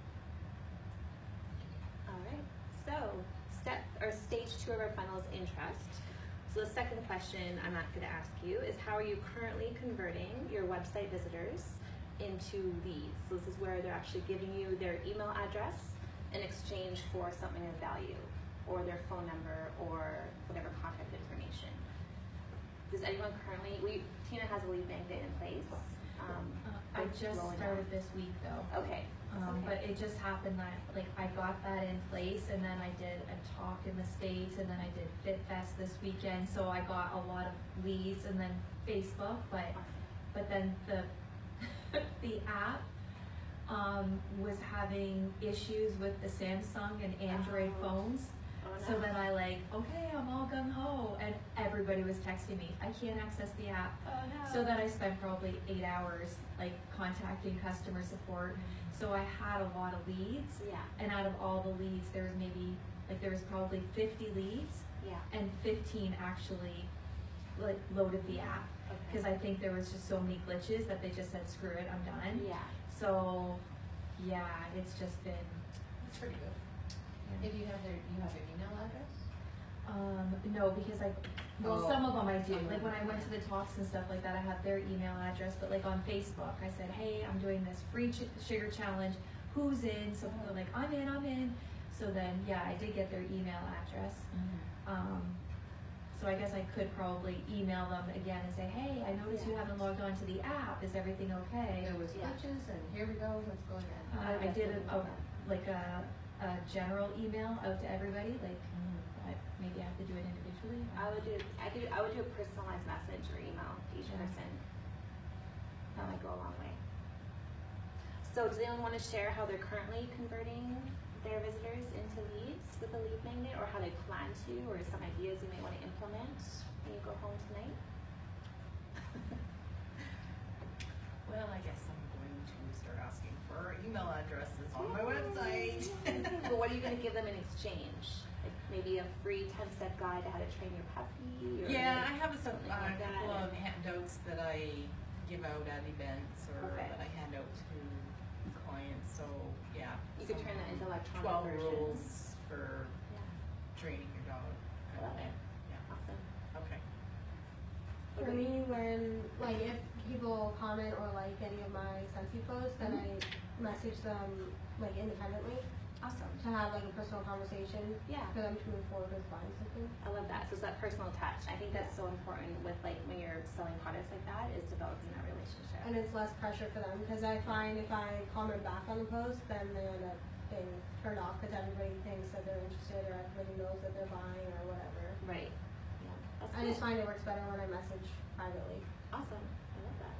All right, so step, or stage two of our funnel is interest. So the second question I'm not gonna ask you is, how are you currently converting your website visitors into leads? So this is where they're actually giving you their email address in exchange for something of value, or their phone number, or whatever contact information. Does anyone currently, we, Tina has a lead magnet in place. Um, Uh, I it's just rolling started out. this week though. Okay. Um, okay. but it just happened that, like, I got that in place, and then I did a talk in the States, and then I did FitFest this weekend, so I got a lot of leads, and then Facebook, but, but then the, the app, um, was having issues with the Samsung and Android Oh. phones. Oh, So no. then I like, okay, I'm all gung ho, and everybody was texting me, I can't access the app. Oh, no. So then I spent probably eight hours like contacting customer support. So I had a lot of leads, Yeah, and out of all the leads, there was maybe, like there was probably fifty leads, yeah, and fifteen actually like loaded the app. okay. Cause I think there was just so many glitches that they just said, screw it, I'm done. Yeah, So, yeah, it's just been, That's pretty good. If you have their, you have their email address? Um, no, because I, well, Oh, some of them I do. some of Like when them, I went to yeah. the talks and stuff like that, I have their email address. But like on Facebook, I said, hey, I'm doing this free ch- sugar challenge. Who's in? So people are like, I'm in, I'm in. So then, yeah, I did get their email address. Um, so I guess I could probably email them again and say, hey, I noticed you Yeah. haven't logged on to the app. Is everything okay? There was Yeah. glitches, and here we go, let's go again. Uh, I did a, a like a, a general email out to everybody. Like, I, maybe I have to do it individually. I would do, I do, I would do a personalized message or email to each Yeah. person. That might go a long way. So does anyone want to share how they're currently converting their visitors into leads with a lead magnet, or how they plan to, or some ideas you may want to implement when you go home tonight? Well, I guess I'm going to start asking for email addresses on my website. But what are you going to give them in exchange? Like maybe a free ten-step guide to how to train your puppy? Or Yeah, I have a, sub- something uh, like a couple that. of handouts that I give out at events, or Okay. that I hand out to clients, so, yeah. You could some turn that into electronic Twelve versions. rules for Yeah, training your dog. kind of love thing. it. Yeah, Awesome. okay. For me, when, like, if people comment or like any of my Scentsy posts, then I message them, like, independently. Awesome. to have like a personal conversation Yeah. for them to move forward with buying something. I love that. So it's that personal touch. I think that's so important with like when you're selling products like that is developing that relationship. And it's less pressure for them because I find if I comment back on the post, then they end up being turned off because everybody thinks that they're interested or everybody knows that they're buying or whatever. Right. Yeah. That's I just cool. find it works better when I message privately. Awesome. I love that.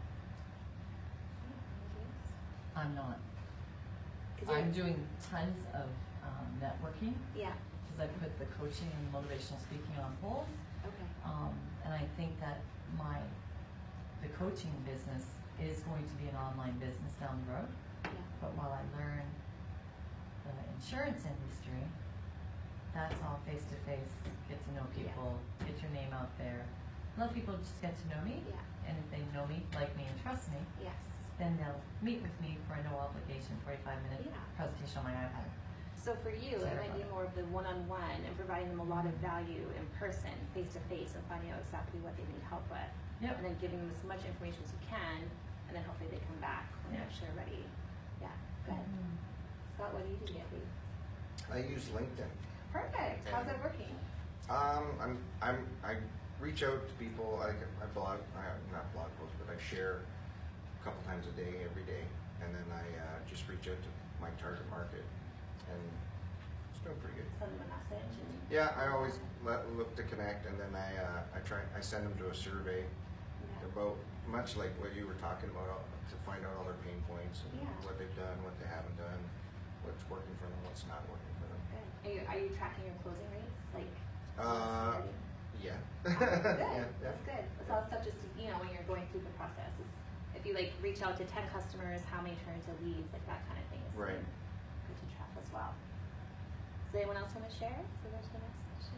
I'm not. 'Cause you're- I'm doing tons of um, networking Yeah. because I put the coaching and motivational speaking on hold. Okay. Um, and I think that my, the coaching business is going to be an online business down the road. Yeah. But while I learn the insurance industry, that's all face to face, get to know people, get your name out there. Let people just get to know me. Yeah. And if they know me, like me, and trust me, Yes. then they'll meet with me for a no obligation forty-five minute Yeah. presentation on my iPad. So for you, it might be more of the one-on-one and providing them a lot of value in person, face-to-face, and finding out exactly what they need help with. Yep. And then giving them as much information as you can, and then hopefully they come back when they're Yeah. actually ready. Yeah, good. Scott, what do you do, Gabby? I use LinkedIn. Perfect. How's it working? Um, I'm, I'm, I reach out to people, I, I blog, I, not blog posts, but I share a couple times a day, every day, and then I, uh, just reach out to my target market, and it's doing pretty good. Send them a message and Yeah, I always let, look to connect, and then I, uh, I try, I send them to a survey yeah. about, much like what you were talking about, uh, to find out all their pain points, and Yeah. what they've done, what they haven't done, what's working for them, what's not working for them. Good. Are you, are you tracking your closing rates? Like, Uh, steady? yeah. Oh, good. Yeah, yeah. That's good. That's all stuff just, you know, when you're going through the process. Is if you like reach out to ten customers, how many turn into leads, like that kind of thing is Right. good, good to track as well. Does anyone else want to share? So there's the next question.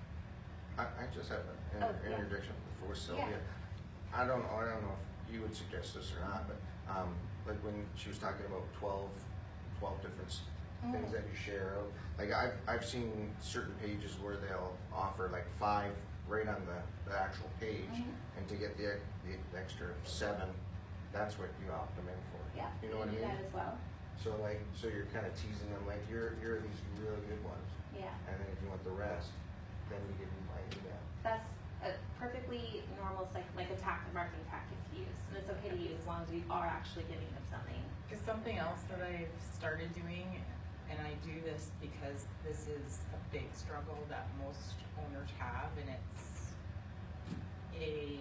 I, I just have an Oh, yeah. interjection before Sylvia. I don't know, I don't know if you would suggest this or not, but, um, like when she was talking about twelve, twelve different s- Mm. things that you share, like I've, I've seen certain pages where they'll offer like five right on the, the actual page, Mhm. and to get the, ex- the extra seven, that's what you opt them in for. Yeah. You know what I do mean? that as well. So like, so you're kind of teasing them, like, you're, you're these really good ones, Yeah. and then if you want the rest, then you give them my email. That's a perfectly normal psych, like a tactic, marketing tactic to use, and it's okay to use as long as you are actually giving them something. Because something else that I've started doing, and I do this because this is a big struggle that most owners have, and it's a,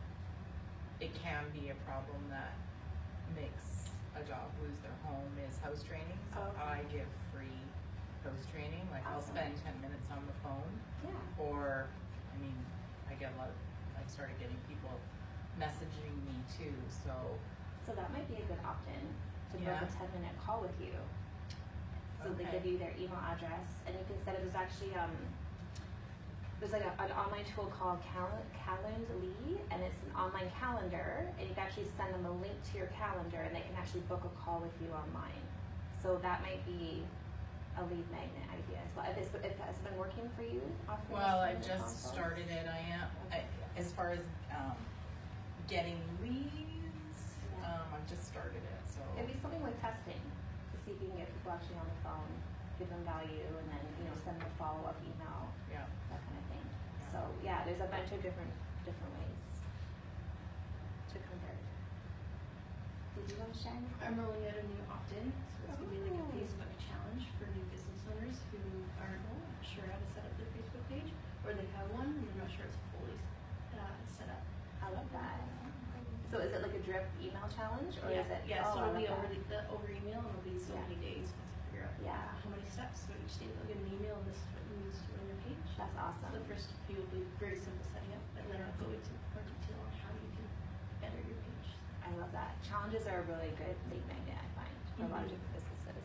it can be a problem that makes a dog lose their home, is house training. So Okay. I give free house training, like I'll Awesome. spend ten minutes on the phone, Yeah. or, I mean, I get a lot of, I've started getting people messaging me too, so. So that might be a good opt-in to book Yeah. a ten minute call with you. So they Okay. give you their email address, and you can set it. There's actually um, there's like a, an online tool called Cal- Calendly, and it's an online calendar, and you can actually send them a link to your calendar, and they can actually book a call with you online. So that might be a lead magnet idea as well. If it's if it's been working for you, offering Well, this I've kind of just consults? started it, I am, I, as far as, um, getting leads, Yeah. um, I've just started it, so. It'd be something with testing to see if you can get people actually on the phone, give them value, and then you know send them a follow up email, Yeah. that kind of thing. So yeah, there's a bunch of different different ways to convert. Did you want to share anything? I'm rolling out a new opt-in, so it's gonna be like a Oh. Facebook challenge for new business owners who aren't sure how to set up their Facebook page, or they have one and they're not sure it's fully uh, set up. I love that. So is it like a drip email challenge, or yeah, is it? yeah, oh, so I it'll be love over that. the, the over email, and it'll be so Yeah. many days once I figure out Yeah. how many steps. So each day they'll get an email, and this is what you need to do on your page. That's awesome. So the first few will be very simple setting up, and then I'll go into more detail on how you can better your page. I love that. Challenges are a really good lead magnet, I find, for a lot of Mhm. different businesses.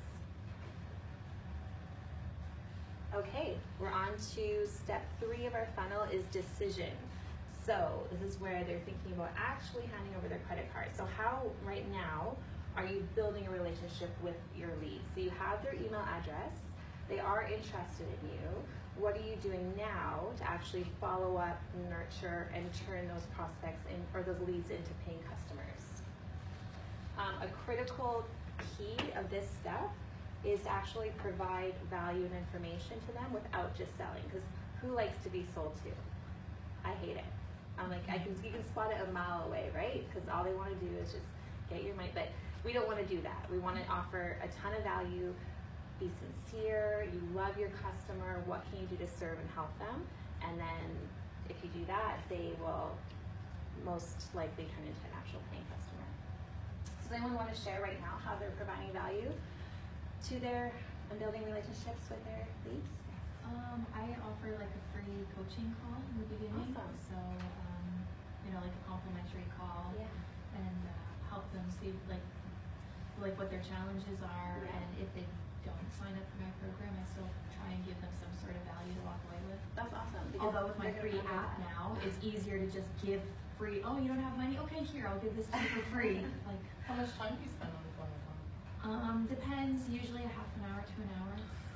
Okay, we're on to step three of our funnel is decision. So this is where they're thinking about actually handing over their credit card. So how, right now, are you building a relationship with your leads? So you have their email address, they are interested in you. What are you doing now to actually follow up, nurture, and turn those prospects in, or those leads into paying customers? Um, a critical key of this step is to actually provide value and information to them without just selling. Because who likes to be sold to? I hate it. I'm like, I can, you can spot it a mile away, right? Because all they want to do is just get your money. But we don't want to do that. We want to offer a ton of value, be sincere, you love your customer, what can you do to serve and help them? And then if you do that, they will most likely turn into an actual paying customer. So does anyone want to share right now how they're providing value to their, and building relationships with their leads? Um, I offer like a free coaching call in the beginning. Awesome. So, um, you know, like a complimentary call. Yeah. And uh, help them see like like what their challenges are, Yeah. and if they don't sign up for my program, I still try and give them some sort of value to walk away with. That's awesome. Because Although with my they're free gonna app remember now, it's easier to just give free. Oh, you don't have money? Okay, here, I'll give this to you for free. Like, How much time do you spend on the phone with them? um, depends. Usually a half an hour to an hour.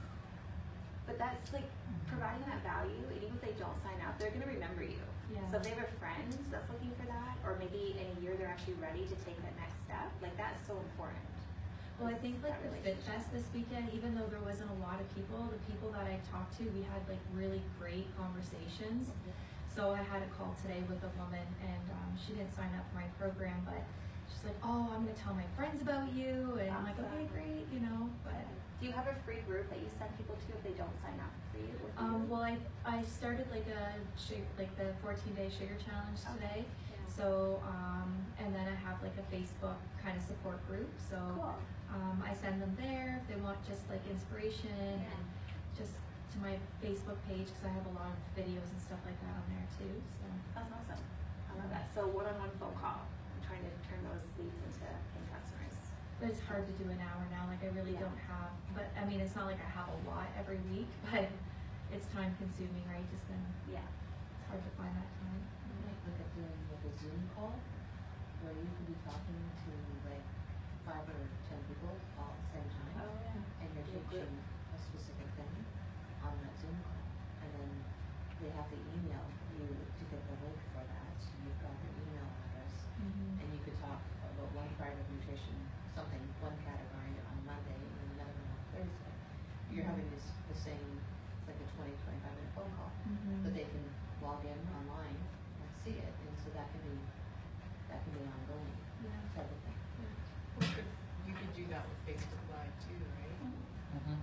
But that's like providing that value, even if they don't sign up, they're gonna remember you. Yeah. So if they have a friend that's looking for that, or maybe in a year they're actually ready to take that next step, like that's so important. Well, I Is think like that the Fit relationship. Fest this weekend, even though there wasn't a lot of people, the people that I talked to, we had like really great conversations. So I had a call today with a woman, and um, she didn't sign up for my program, but she's like, "Oh, I'm gonna tell my friends about you," and I'm like, Awesome. "Okay, great," you know. But Do you have a free group that you send people to if they don't sign up for you? With um, you? well, I I started like a sugar, like the fourteen day sugar challenge today. Yeah. So um, and then I have like a Facebook kind of support group. So. Cool. Um, I send them there if they want just like inspiration, Yeah. and just to my Facebook page because I have a lot of videos and stuff like that on there too. So That's awesome. I love that. So one-on-one phone call. I'm trying to turn those leads into paying customers. but it's hard to do an hour now. Like I really Yeah. don't have, but I mean it's not like I have a lot every week, but it's time consuming, right? To spend. Yeah. It's hard to find that time. You might look at doing like a Zoom call where you can be talking to like five or ten people all at the same time. Oh yeah. And you're Yeah, good. teaching a specific thing on that Zoom call. And then they have to email you to get the link for that. So you've got their email address. Mm-hmm. And you could talk about one part of nutrition, something, one category on Monday and another one on Thursday. You're having this, the same, it's like a twenty, twenty-five minute phone call. Mm-hmm. But they can log in online and see it. And so that can be, that can be ongoing Yeah. type of thing. Well, could- You could do that with Facebook Live too, right? Mhm.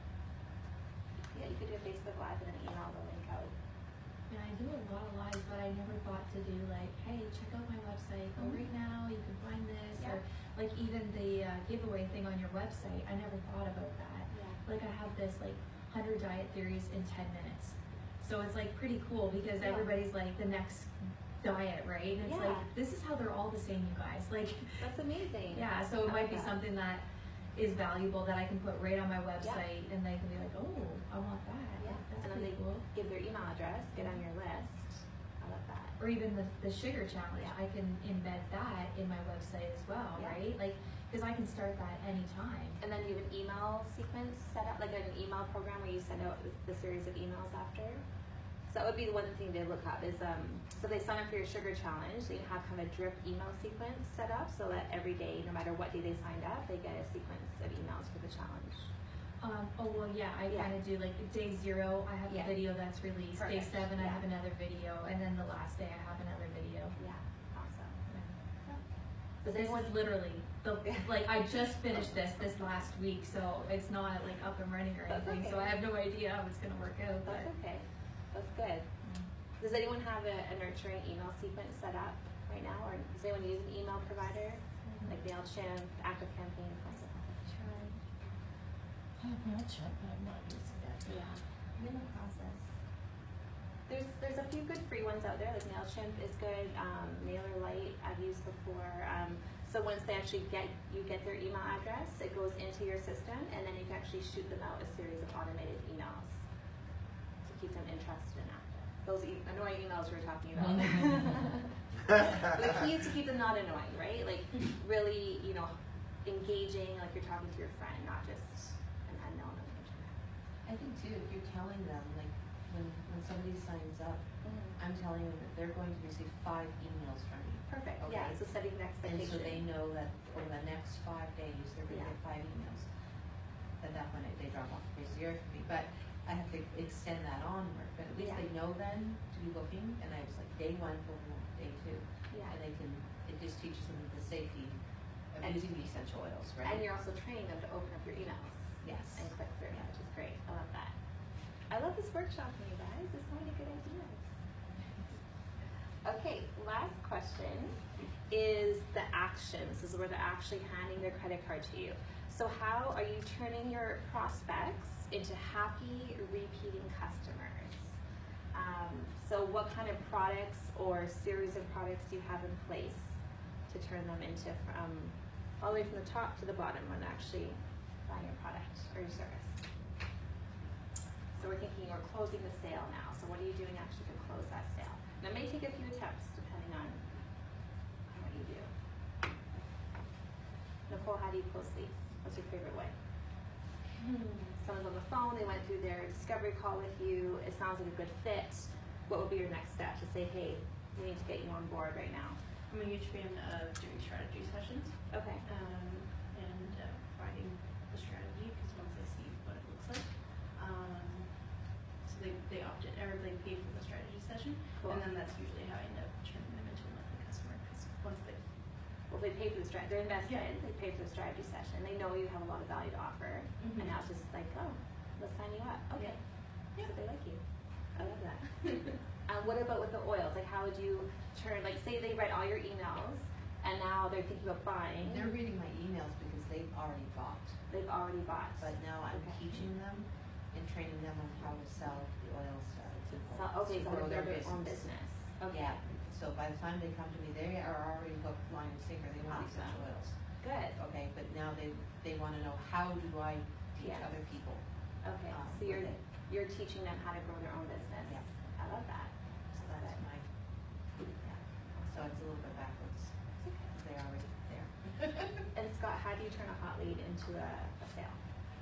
Yeah, you could do a Facebook Live and then email the link out. Yeah, I do a lot of lives, but I never thought to do like, hey, check out my website. Go Mhm. right now. You can find this, Yeah. or like even the uh, giveaway thing on your website. I never thought about that. Yeah. Like I have this like one hundred diet theories in ten minutes. So it's like pretty cool because Yeah. everybody's like the next diet, right? And it's Yeah. like, this is how they're all the same, you guys. Like, That's amazing. yeah, so it I might like be that. something that is valuable that I can put right on my website and they can be like, oh, I want that. Yeah. That's And then pretty they cool. give their email address, get on your list. I love that. Or even the, the sugar challenge, Yeah. I can embed that in my website as well, Yeah. right? Like, because I can start that anytime. And then you have an email sequence set up, like an email program where you send out the, the series of emails after. So that would be the one thing to look up is, um, so they sign up for your sugar challenge, so you have kind of a drip email sequence set up so that every day, no matter what day they signed up, they get a sequence of emails for the challenge. Um, oh, well, yeah, I Yeah. kind of do like day zero, I have Yeah. a video that's released. Day Perfect. seven, I Yeah. have another video. And then the last day, I have another video. Yeah, awesome. But this is literally, the, like, I just finished this this last week, so it's not like up and running or That's anything. So okay. I have no idea how it's going to work out. But That's okay. That's good. Does anyone have a, a nurturing email sequence set up right now, or does anyone use an email provider like MailChimp, ActiveCampaign, Concept? I have MailChimp, but I'm not using that. Yeah, I'm in the process. There's there's a few good free ones out there. Like MailChimp is good. Um, MailerLite I've used before. Um, so once they actually get you get their email address, it goes into your system, and then you can actually shoot them out a series of automated emails to keep them interested and active. Those e- annoying emails we were talking about. The key is to keep them not annoying, right? Like really, you know, engaging, like you're talking to your friend, not just an unknown on the internet. I think too, if you're telling them, like, when, when somebody signs up, I'm telling them that they're going to receive five emails from you. Perfect. Okay. Yeah. So setting an And expectation. so they know that over the next five days, they're gonna Yeah. get five emails. at that point they drop off the face of the earth for me. But I have to extend that onward. But at least Yeah. they know then to be looking, and I was like day one, going on day two, Yeah. and they can. It just teaches them the safety of And- using the essential oils, right? And you're also training them to open up your emails. Yes. And click through, which is great. I love that. I love this workshop from you guys. There's so many good ideas. Okay, last question is the action. This is where they're actually handing their credit card to you. So how are you turning your prospects into happy, repeating customers? Um, so what kind of products or series of products do you have in place to turn them into from all the way from the top to the bottom when actually buying your product or your service? So we're thinking we're closing the sale now. So what are you doing actually to close that sale? And it may take a few attempts depending on what you do. Nicole, how do you close leads? What's your favorite way? Someone's on the phone, they went through their discovery call with you, it sounds like a good fit. What would be your next step to say, hey, we need to get you on board right now? I'm a huge fan of doing strategy sessions. Okay. Um, and uh, providing the strategy, because once they see what it looks like, um, so they, they opt in, or they pay for the strategy session, Cool. and then that's usually how I end up turning them into a monthly customer, because once they, Well, they pay for the strategy, they're invested, Yeah. they pay for the strategy session, they know you have a lot of value to offer, Mhm. and now it's just like, oh, let's sign you up. Okay. Yeah. So they like you. I love that. Um, what about with the oils? Like, how would you turn, like, say they read all your emails, and now they're thinking about buying. They're reading my emails because they've already bought. They've already bought. But now I'm Okay. teaching them and training them on how to sell the oils to other people. So, okay, to so grow they're their own business. Okay. Yeah, so by the time they come to me, they are already hooked, line, and sinker, they want Awesome. essential oils. Good. Okay, but now they, they wanna know, how do I teach Yes. other people? Okay. Um, So you're with it. you're teaching them how to grow their own business. Yeah. I love that. So that's my, yeah, so it's a little bit backwards, because they're already there. And Scott, how do you turn a hot lead into a, a sale?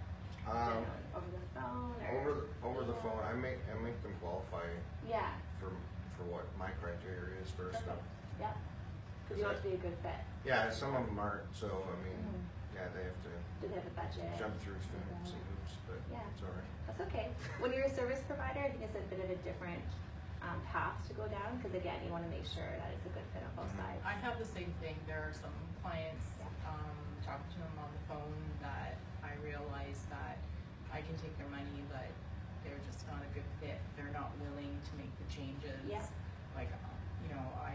Um, Generally, over the phone or? over the, over the phone, I make, I make them qualify Yeah. for, for what my criteria is first. Perfect. Yeah. 'Cause You want I- it to be a good fit. Yeah, some of them aren't, so I mean, Mhm. yeah, they have to Do they have a budget? jump through some, Mhm. some hoops, but Yeah. it's all right. That's okay. When you're a service provider, I think it's a bit of a different um, path to go down because again, you want to make sure that it's a good fit on both Mhm. sides. I have the same thing. There are some clients, um, talking to them on the phone that I realize that I can take their money, but they're just not a good fit. They're not willing to make the changes. Yeah. Like, uh, you know, I,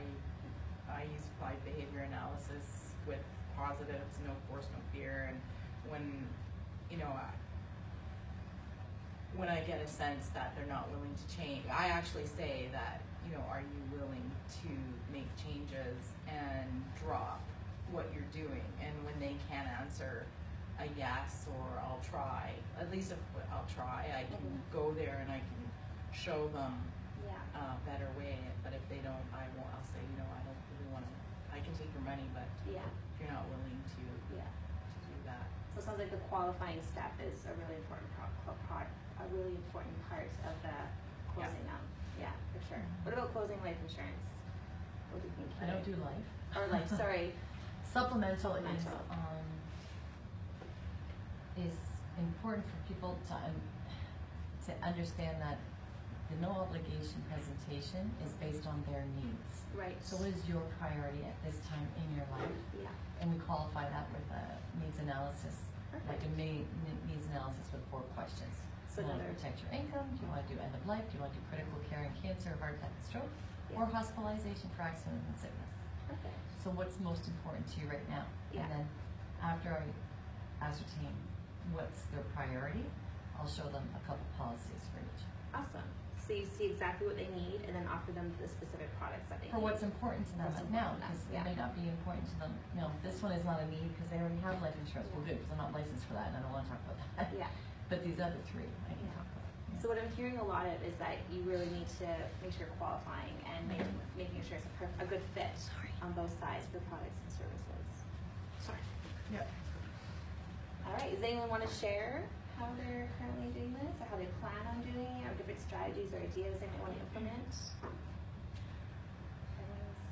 I use applied behavior analysis with positives, no force, no fear, and when, you know, I, when I get a sense that they're not willing to change, I actually say that, you know, are you willing to make changes and drop what you're doing? And when they can't answer a yes or I'll try, at least if I'll try, I can Mhm. go there and I can show them Yeah. a better way. But if they don't, I won't, I'll say, you know, I don't really want to, I can take your money, but Yeah. if you're not willing to, Yeah. to do that. So it sounds like the qualifying step is a really important pro- pro- part, a really important part of the closing them. Yeah, for sure. What about closing life insurance? What do you think? I don't do life. Or life, sorry. Supplemental is, Supplemental. um, is important for people to, un- to understand that the no obligation presentation is based on their needs. Right. So what is your priority at this time in your life? Yeah. And we qualify that with a needs analysis, like a ma- ne- needs analysis with four questions. So Do you want to another- protect your income? Do you want to do end of life? Do you want to do critical care and cancer, heart attack and stroke? Or Yeah. hospitalization for accident and sickness? Perfect. So what's most important to you right now? Yeah. And then after I ascertain what's their priority, I'll show them a couple policies for each. Awesome. So you see exactly what they need and then offer them the specific products that they For need. what's important to them What's now, important to them, because yeah. it may not be important to them, you know, this one is not a need because they already have life insurance. Well, good, because I'm not licensed for that and I don't want to talk about that. Yeah. But these other three, I can Yeah. talk about. Yeah. So what I'm hearing a lot of is that you really need to make sure you're qualifying and make, making sure it's a, perf- a good fit on both sides for products and services. Sorry. Yeah. All right. Does anyone want to share how they're currently doing this, or how they plan on doing it, or different strategies or ideas they might want to implement? Everyone's-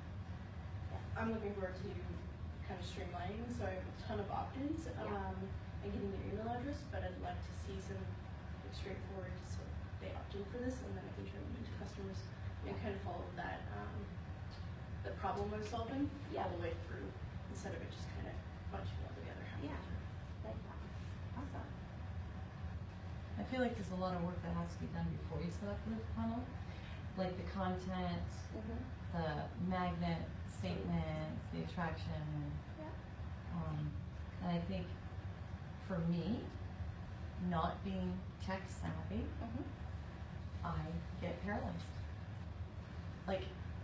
Yes. I'm looking forward to kind of streamlining, so I have a ton of opt-ins. Yeah. Um, and getting their email address, but I'd like to see some like, straightforward, so they opt in for this, and then I can turn them into customers and kind of follow that um, the problem I'm solving Yeah. all the way through, instead of it just kind of bunching all together. halfway Yeah. through. Like that. Awesome. I feel like there's a lot of work that has to be done before you set up the funnel, like the content, Mm-hmm. the magnet statement, the attraction. Yeah. Um, and I think for me, not being tech savvy, Mm-hmm. I get paralyzed. Like,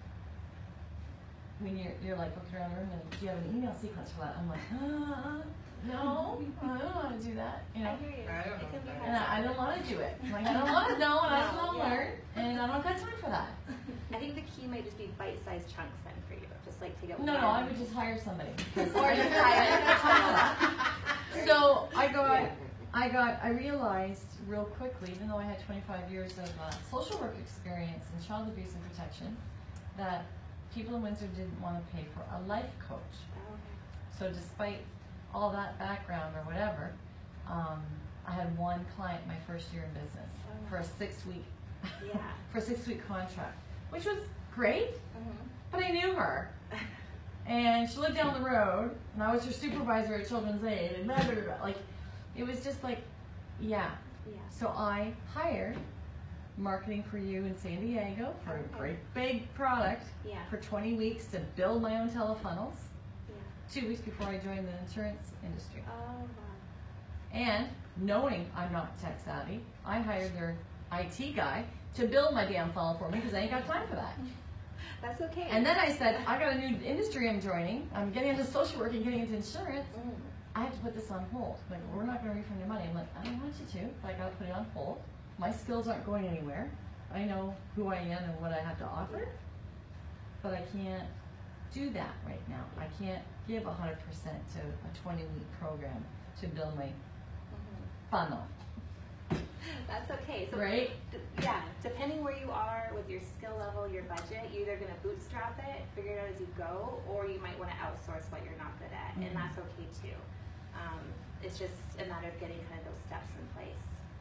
when you're, you're like looking around the room and do you have an email sequence for that? I'm like, uh, no, I don't want to do that, you know. I hear you. I don't It can know be what And hard. I, I don't want to do it. I'm like, I don't want to know, and I don't No, want to yeah. learn, and I don't got time for that. I think the key might just be bite-sized chunks then for you. Just like take it No, one. no, I would just hire somebody. because Or I just didn't- I hire- didn't have time for that. So I got, Yeah. I got, I realized real quickly, even though I had twenty-five years of uh, social work experience in child abuse and protection, that people in Windsor didn't want to pay for a life coach. Oh, okay. So despite all that background or whatever, um, I had one client my first year in business Oh. for a six week, Yeah. for a six week contract, which was great. Mm-hmm. But I knew her, and she lived down the road, and I was her supervisor at Children's Aid, and blah, blah, blah, blah. Like, it was just like, yeah. Yeah. So I hired Marketing for You in San Diego for a Okay. great big product Yeah. for twenty weeks to build my own telefunnels, Yeah. two weeks before I joined the insurance industry. Oh, wow. And knowing I'm not tech savvy, I hired their I T guy to build my damn funnel for me because I ain't got time for that. That's okay. And then I said, I got a new industry I'm joining. I'm getting into social work and getting into insurance. Mm. I have to put this on hold. Like, we're not going to refund your money. I'm like, I don't want you to, but I got to put it on hold. My skills aren't going anywhere. I know who I am and what I have to offer, but I can't do that right now. I can't give one hundred percent to a twenty week program to build my Mhm. funnel, That's okay. So right? d- yeah, depending where you are with your skill level, your budget, you're either gonna bootstrap it, figure it out as you go, or you might want to outsource what you're not good at, Mhm. and that's okay too. Um, it's just a matter of getting kind of those steps in place.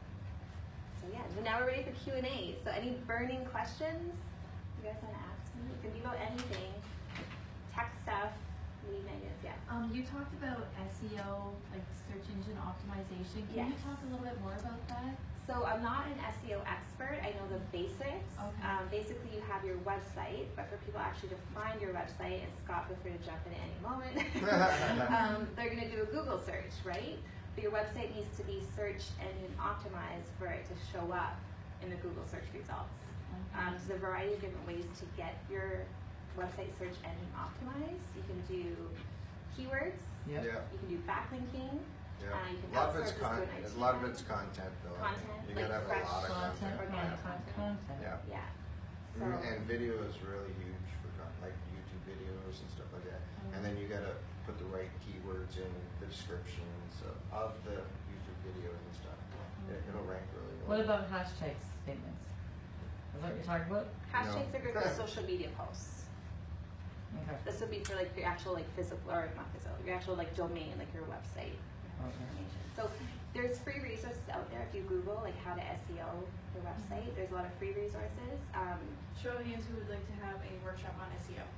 So yeah, so now we're ready for Q and A. So any burning questions you guys want to ask me? It can be about anything, tech stuff, lead magnets, yes. Um, you talked about S E O, like search engine optimization. Can you Yes. talk a little bit more about that? So I'm not an S E O expert. I know the basics. Okay. Um, basically, you have your website, but for people actually to find your website, and Scott, feel free to jump in at any moment, um, they're going to do a Google search, right? But your website needs to be search engine optimized for it to show up in the Google search results. Um, so there's a variety of different ways to get your website search engine optimized. You can do keywords. Yep. Yeah. You can do backlinking. Yeah. Uh, you can A lot of outsource it's this to con- an I T a lot of guy. it's content though. I think. Content, You like gotta have fresh a lot of Content, content. organic content, content. content. Yeah. Yeah. So, Mm, And video is really huge for con- like YouTube videos and stuff like that. And then you gotta put the right keywords in the descriptions of, of the YouTube videos and stuff. It, it'll rank really well. What about hashtag statements? Is that what you're talking about? hashtags No. are good for social media posts. Okay. This would be for like your actual like physical or not physical, your actual like domain, like your website Okay. information. So there's free resources out there. If you Google like how to S E O your website, there's a lot of free resources. Um, Show of hands who would like to have a workshop on S E O.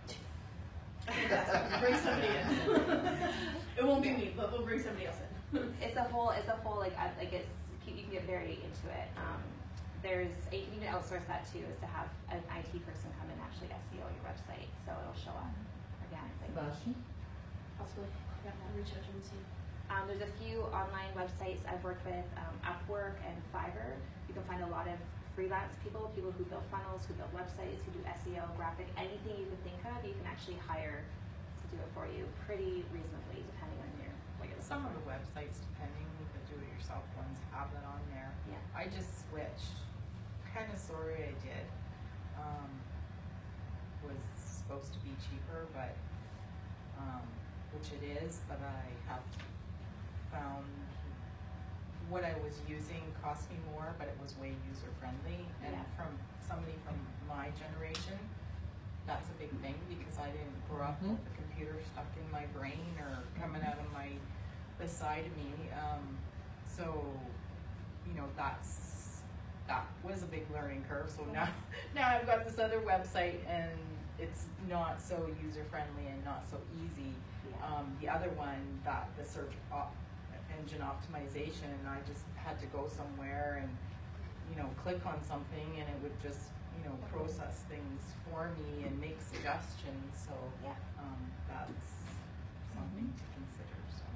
Bring somebody in. It won't be me, but we'll bring somebody else in. it's a whole, it's a whole like uh, like it's you can get very into it. Um, there's you can even outsource that too, is to have an I T person come and actually S E O your website, so it'll show up organically. Sebastian? Possibly. Yeah, I'll reach out to him and see. Um, there's a few online websites I've worked with, um, Upwork and Fiverr. You can find a lot of freelance people, people who build funnels, who build websites, who do S E O, graphic, anything you can think of, you can actually hire to do it for you pretty reasonably, depending on your what you're looking Some of for. the websites, depending, the do-it-yourself ones have that on there. Yeah. I just switched. Kind of sorry I did. Um, was supposed to be cheaper, but um, which it is, but I have found what I was using cost me more, but it was way user friendly. And Yeah. from somebody from my generation, that's a big thing because I didn't grow up Mhm. with the computer stuck in my brain or coming out of my beside me. Um, so, you know, that's, that was a big learning curve. So now, now I've got this other website and it's not so user-friendly and not so easy. Um, the other one, that the search op engine optimization, and I just had to go somewhere and, you know, click on something and it would just, you know, process things for me and make suggestions. So Yeah. um, that's something to consider. So.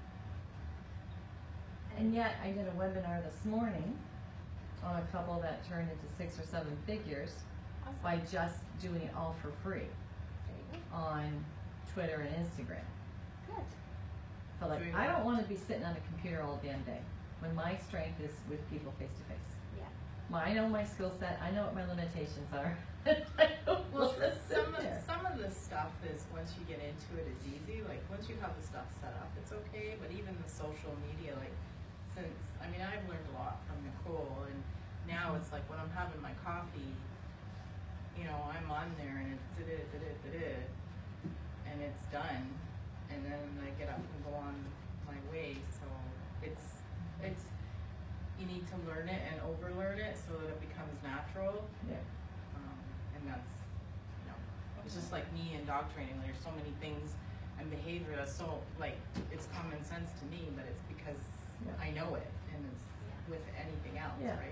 And yet, I did a webinar this morning on a couple that turned into six or seven figures by just doing it all for free on Twitter and Instagram. Good. So like, I don't want to be sitting on a computer all damn day when my strength is with people face to face. Yeah. My, I know my skill set. I know what my limitations are. I don't Well, want to sit some of, there. some of the stuff is, once you get into it, it's easy. Like, once you have the stuff set up, it's okay. But even the social media, like, since, I mean, I've learned a lot from Nicole, and now it's like when I'm having my coffee, you know, I'm on there and it's da-da, da-da, da-da, and it's done. And then I get up and go on my way. So it's, it's, you need to learn it and overlearn it so that it becomes natural. Yeah. Um, and that's, you know, it's just like me in dog training. There's so many things and behavior that's so, like, it's common sense to me, but it's because Yeah. I know it, and it's with anything else, Yeah. right?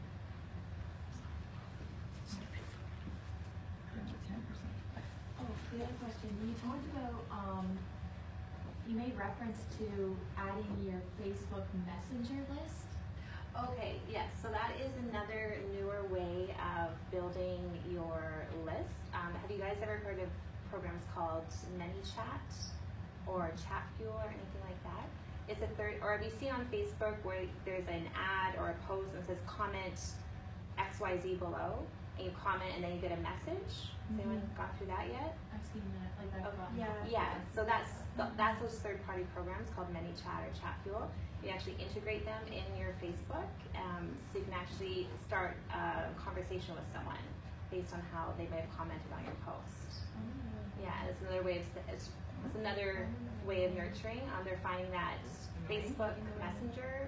Oh, the other question, you talked about, um, you made reference to adding your Facebook Messenger list. Okay, yes, so that is another newer way of building your list. Um, have you guys ever heard of programs called ManyChat or ChatFuel or anything like that? It's a third, or have you seen on Facebook where there's an ad or a post that says comment X Y Z below, and you comment and then you get a message? Has anyone gone through that yet? I've seen that, like I've Okay. gotten. Yeah. Yeah, so that's th- that's those third-party programs called ManyChat or ChatFuel. You actually integrate them in your Facebook, um, so you can actually start a conversation with someone based on how they may have commented on your post. Yeah, and it's another way of s- it's, it's another way of nurturing. Um, they're finding that Facebook Messenger,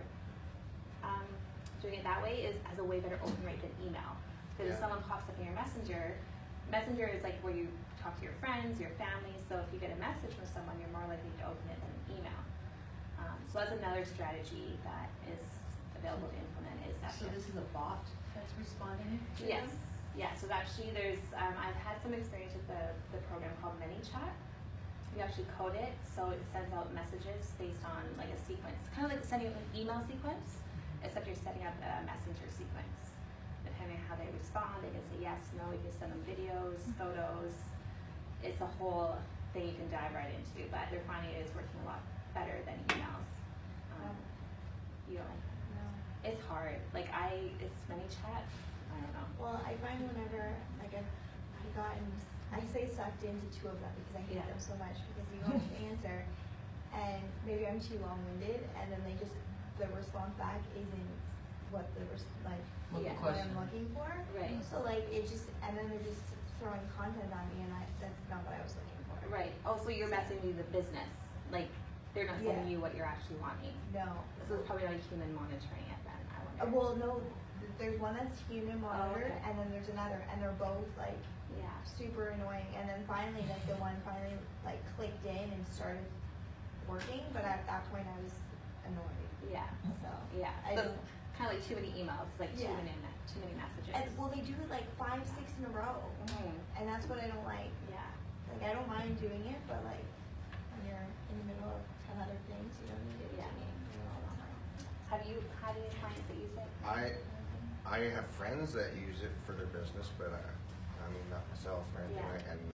um, doing it that way is has a way better open rate than email. Because if Yeah. someone pops up in your Messenger, Messenger is like where you talk to your friends, your family. So if you get a message from someone, you're more likely to open it than an email. Um, so that's another strategy that is available to implement. Is that So this is a bot that's responding to Yes, them? yeah, so actually there's, um, I've had some experience with the, the program called ManyChat. You actually code it, so it sends out messages based on like a sequence, kind of like sending out an email sequence, except you're setting up a messenger sequence. Depending on how they respond, they can say yes, no, you can send them videos, photos. It's a whole thing you can dive right into, but they're finding it is working a lot better than emails. Um, you don't like No. it's hard. Like I, it's ManyChat. I don't know. Well, I find whenever, like, I've, I've gotten, I say sucked into two of them because I hate Yeah. them so much because you go to answer and maybe I'm too long-winded and then they just, the response back isn't what the, res- like, What the Yeah. what question. I'm looking for. Right. So like, it just, and then they're just throwing content at me and I, that's not what I was looking for. Right. Oh, so you're messaging the business. Like they're not sending Yeah. you what you're actually wanting. No. So it's probably like human monitoring it then. I wonder. Uh, well, no, th- there's one that's human monitored okay. and then there's another and they're both like yeah. super annoying. And then finally, like the one finally like clicked in and started working, but at that point I was annoyed. Yeah. So Yeah. I So don't- kind of like too many emails, like too Yeah. many too many messages. and well, they do it like five, six in a row, Mhm. and that's what I don't like. Yeah. Like I don't mind doing it, but like when you're in the middle of ten other things, you don't need it. Yeah. To me. You know, Have you had any clients that use it? I, I have friends that use it for their business, but I, I mean, not myself or anything, Yeah. and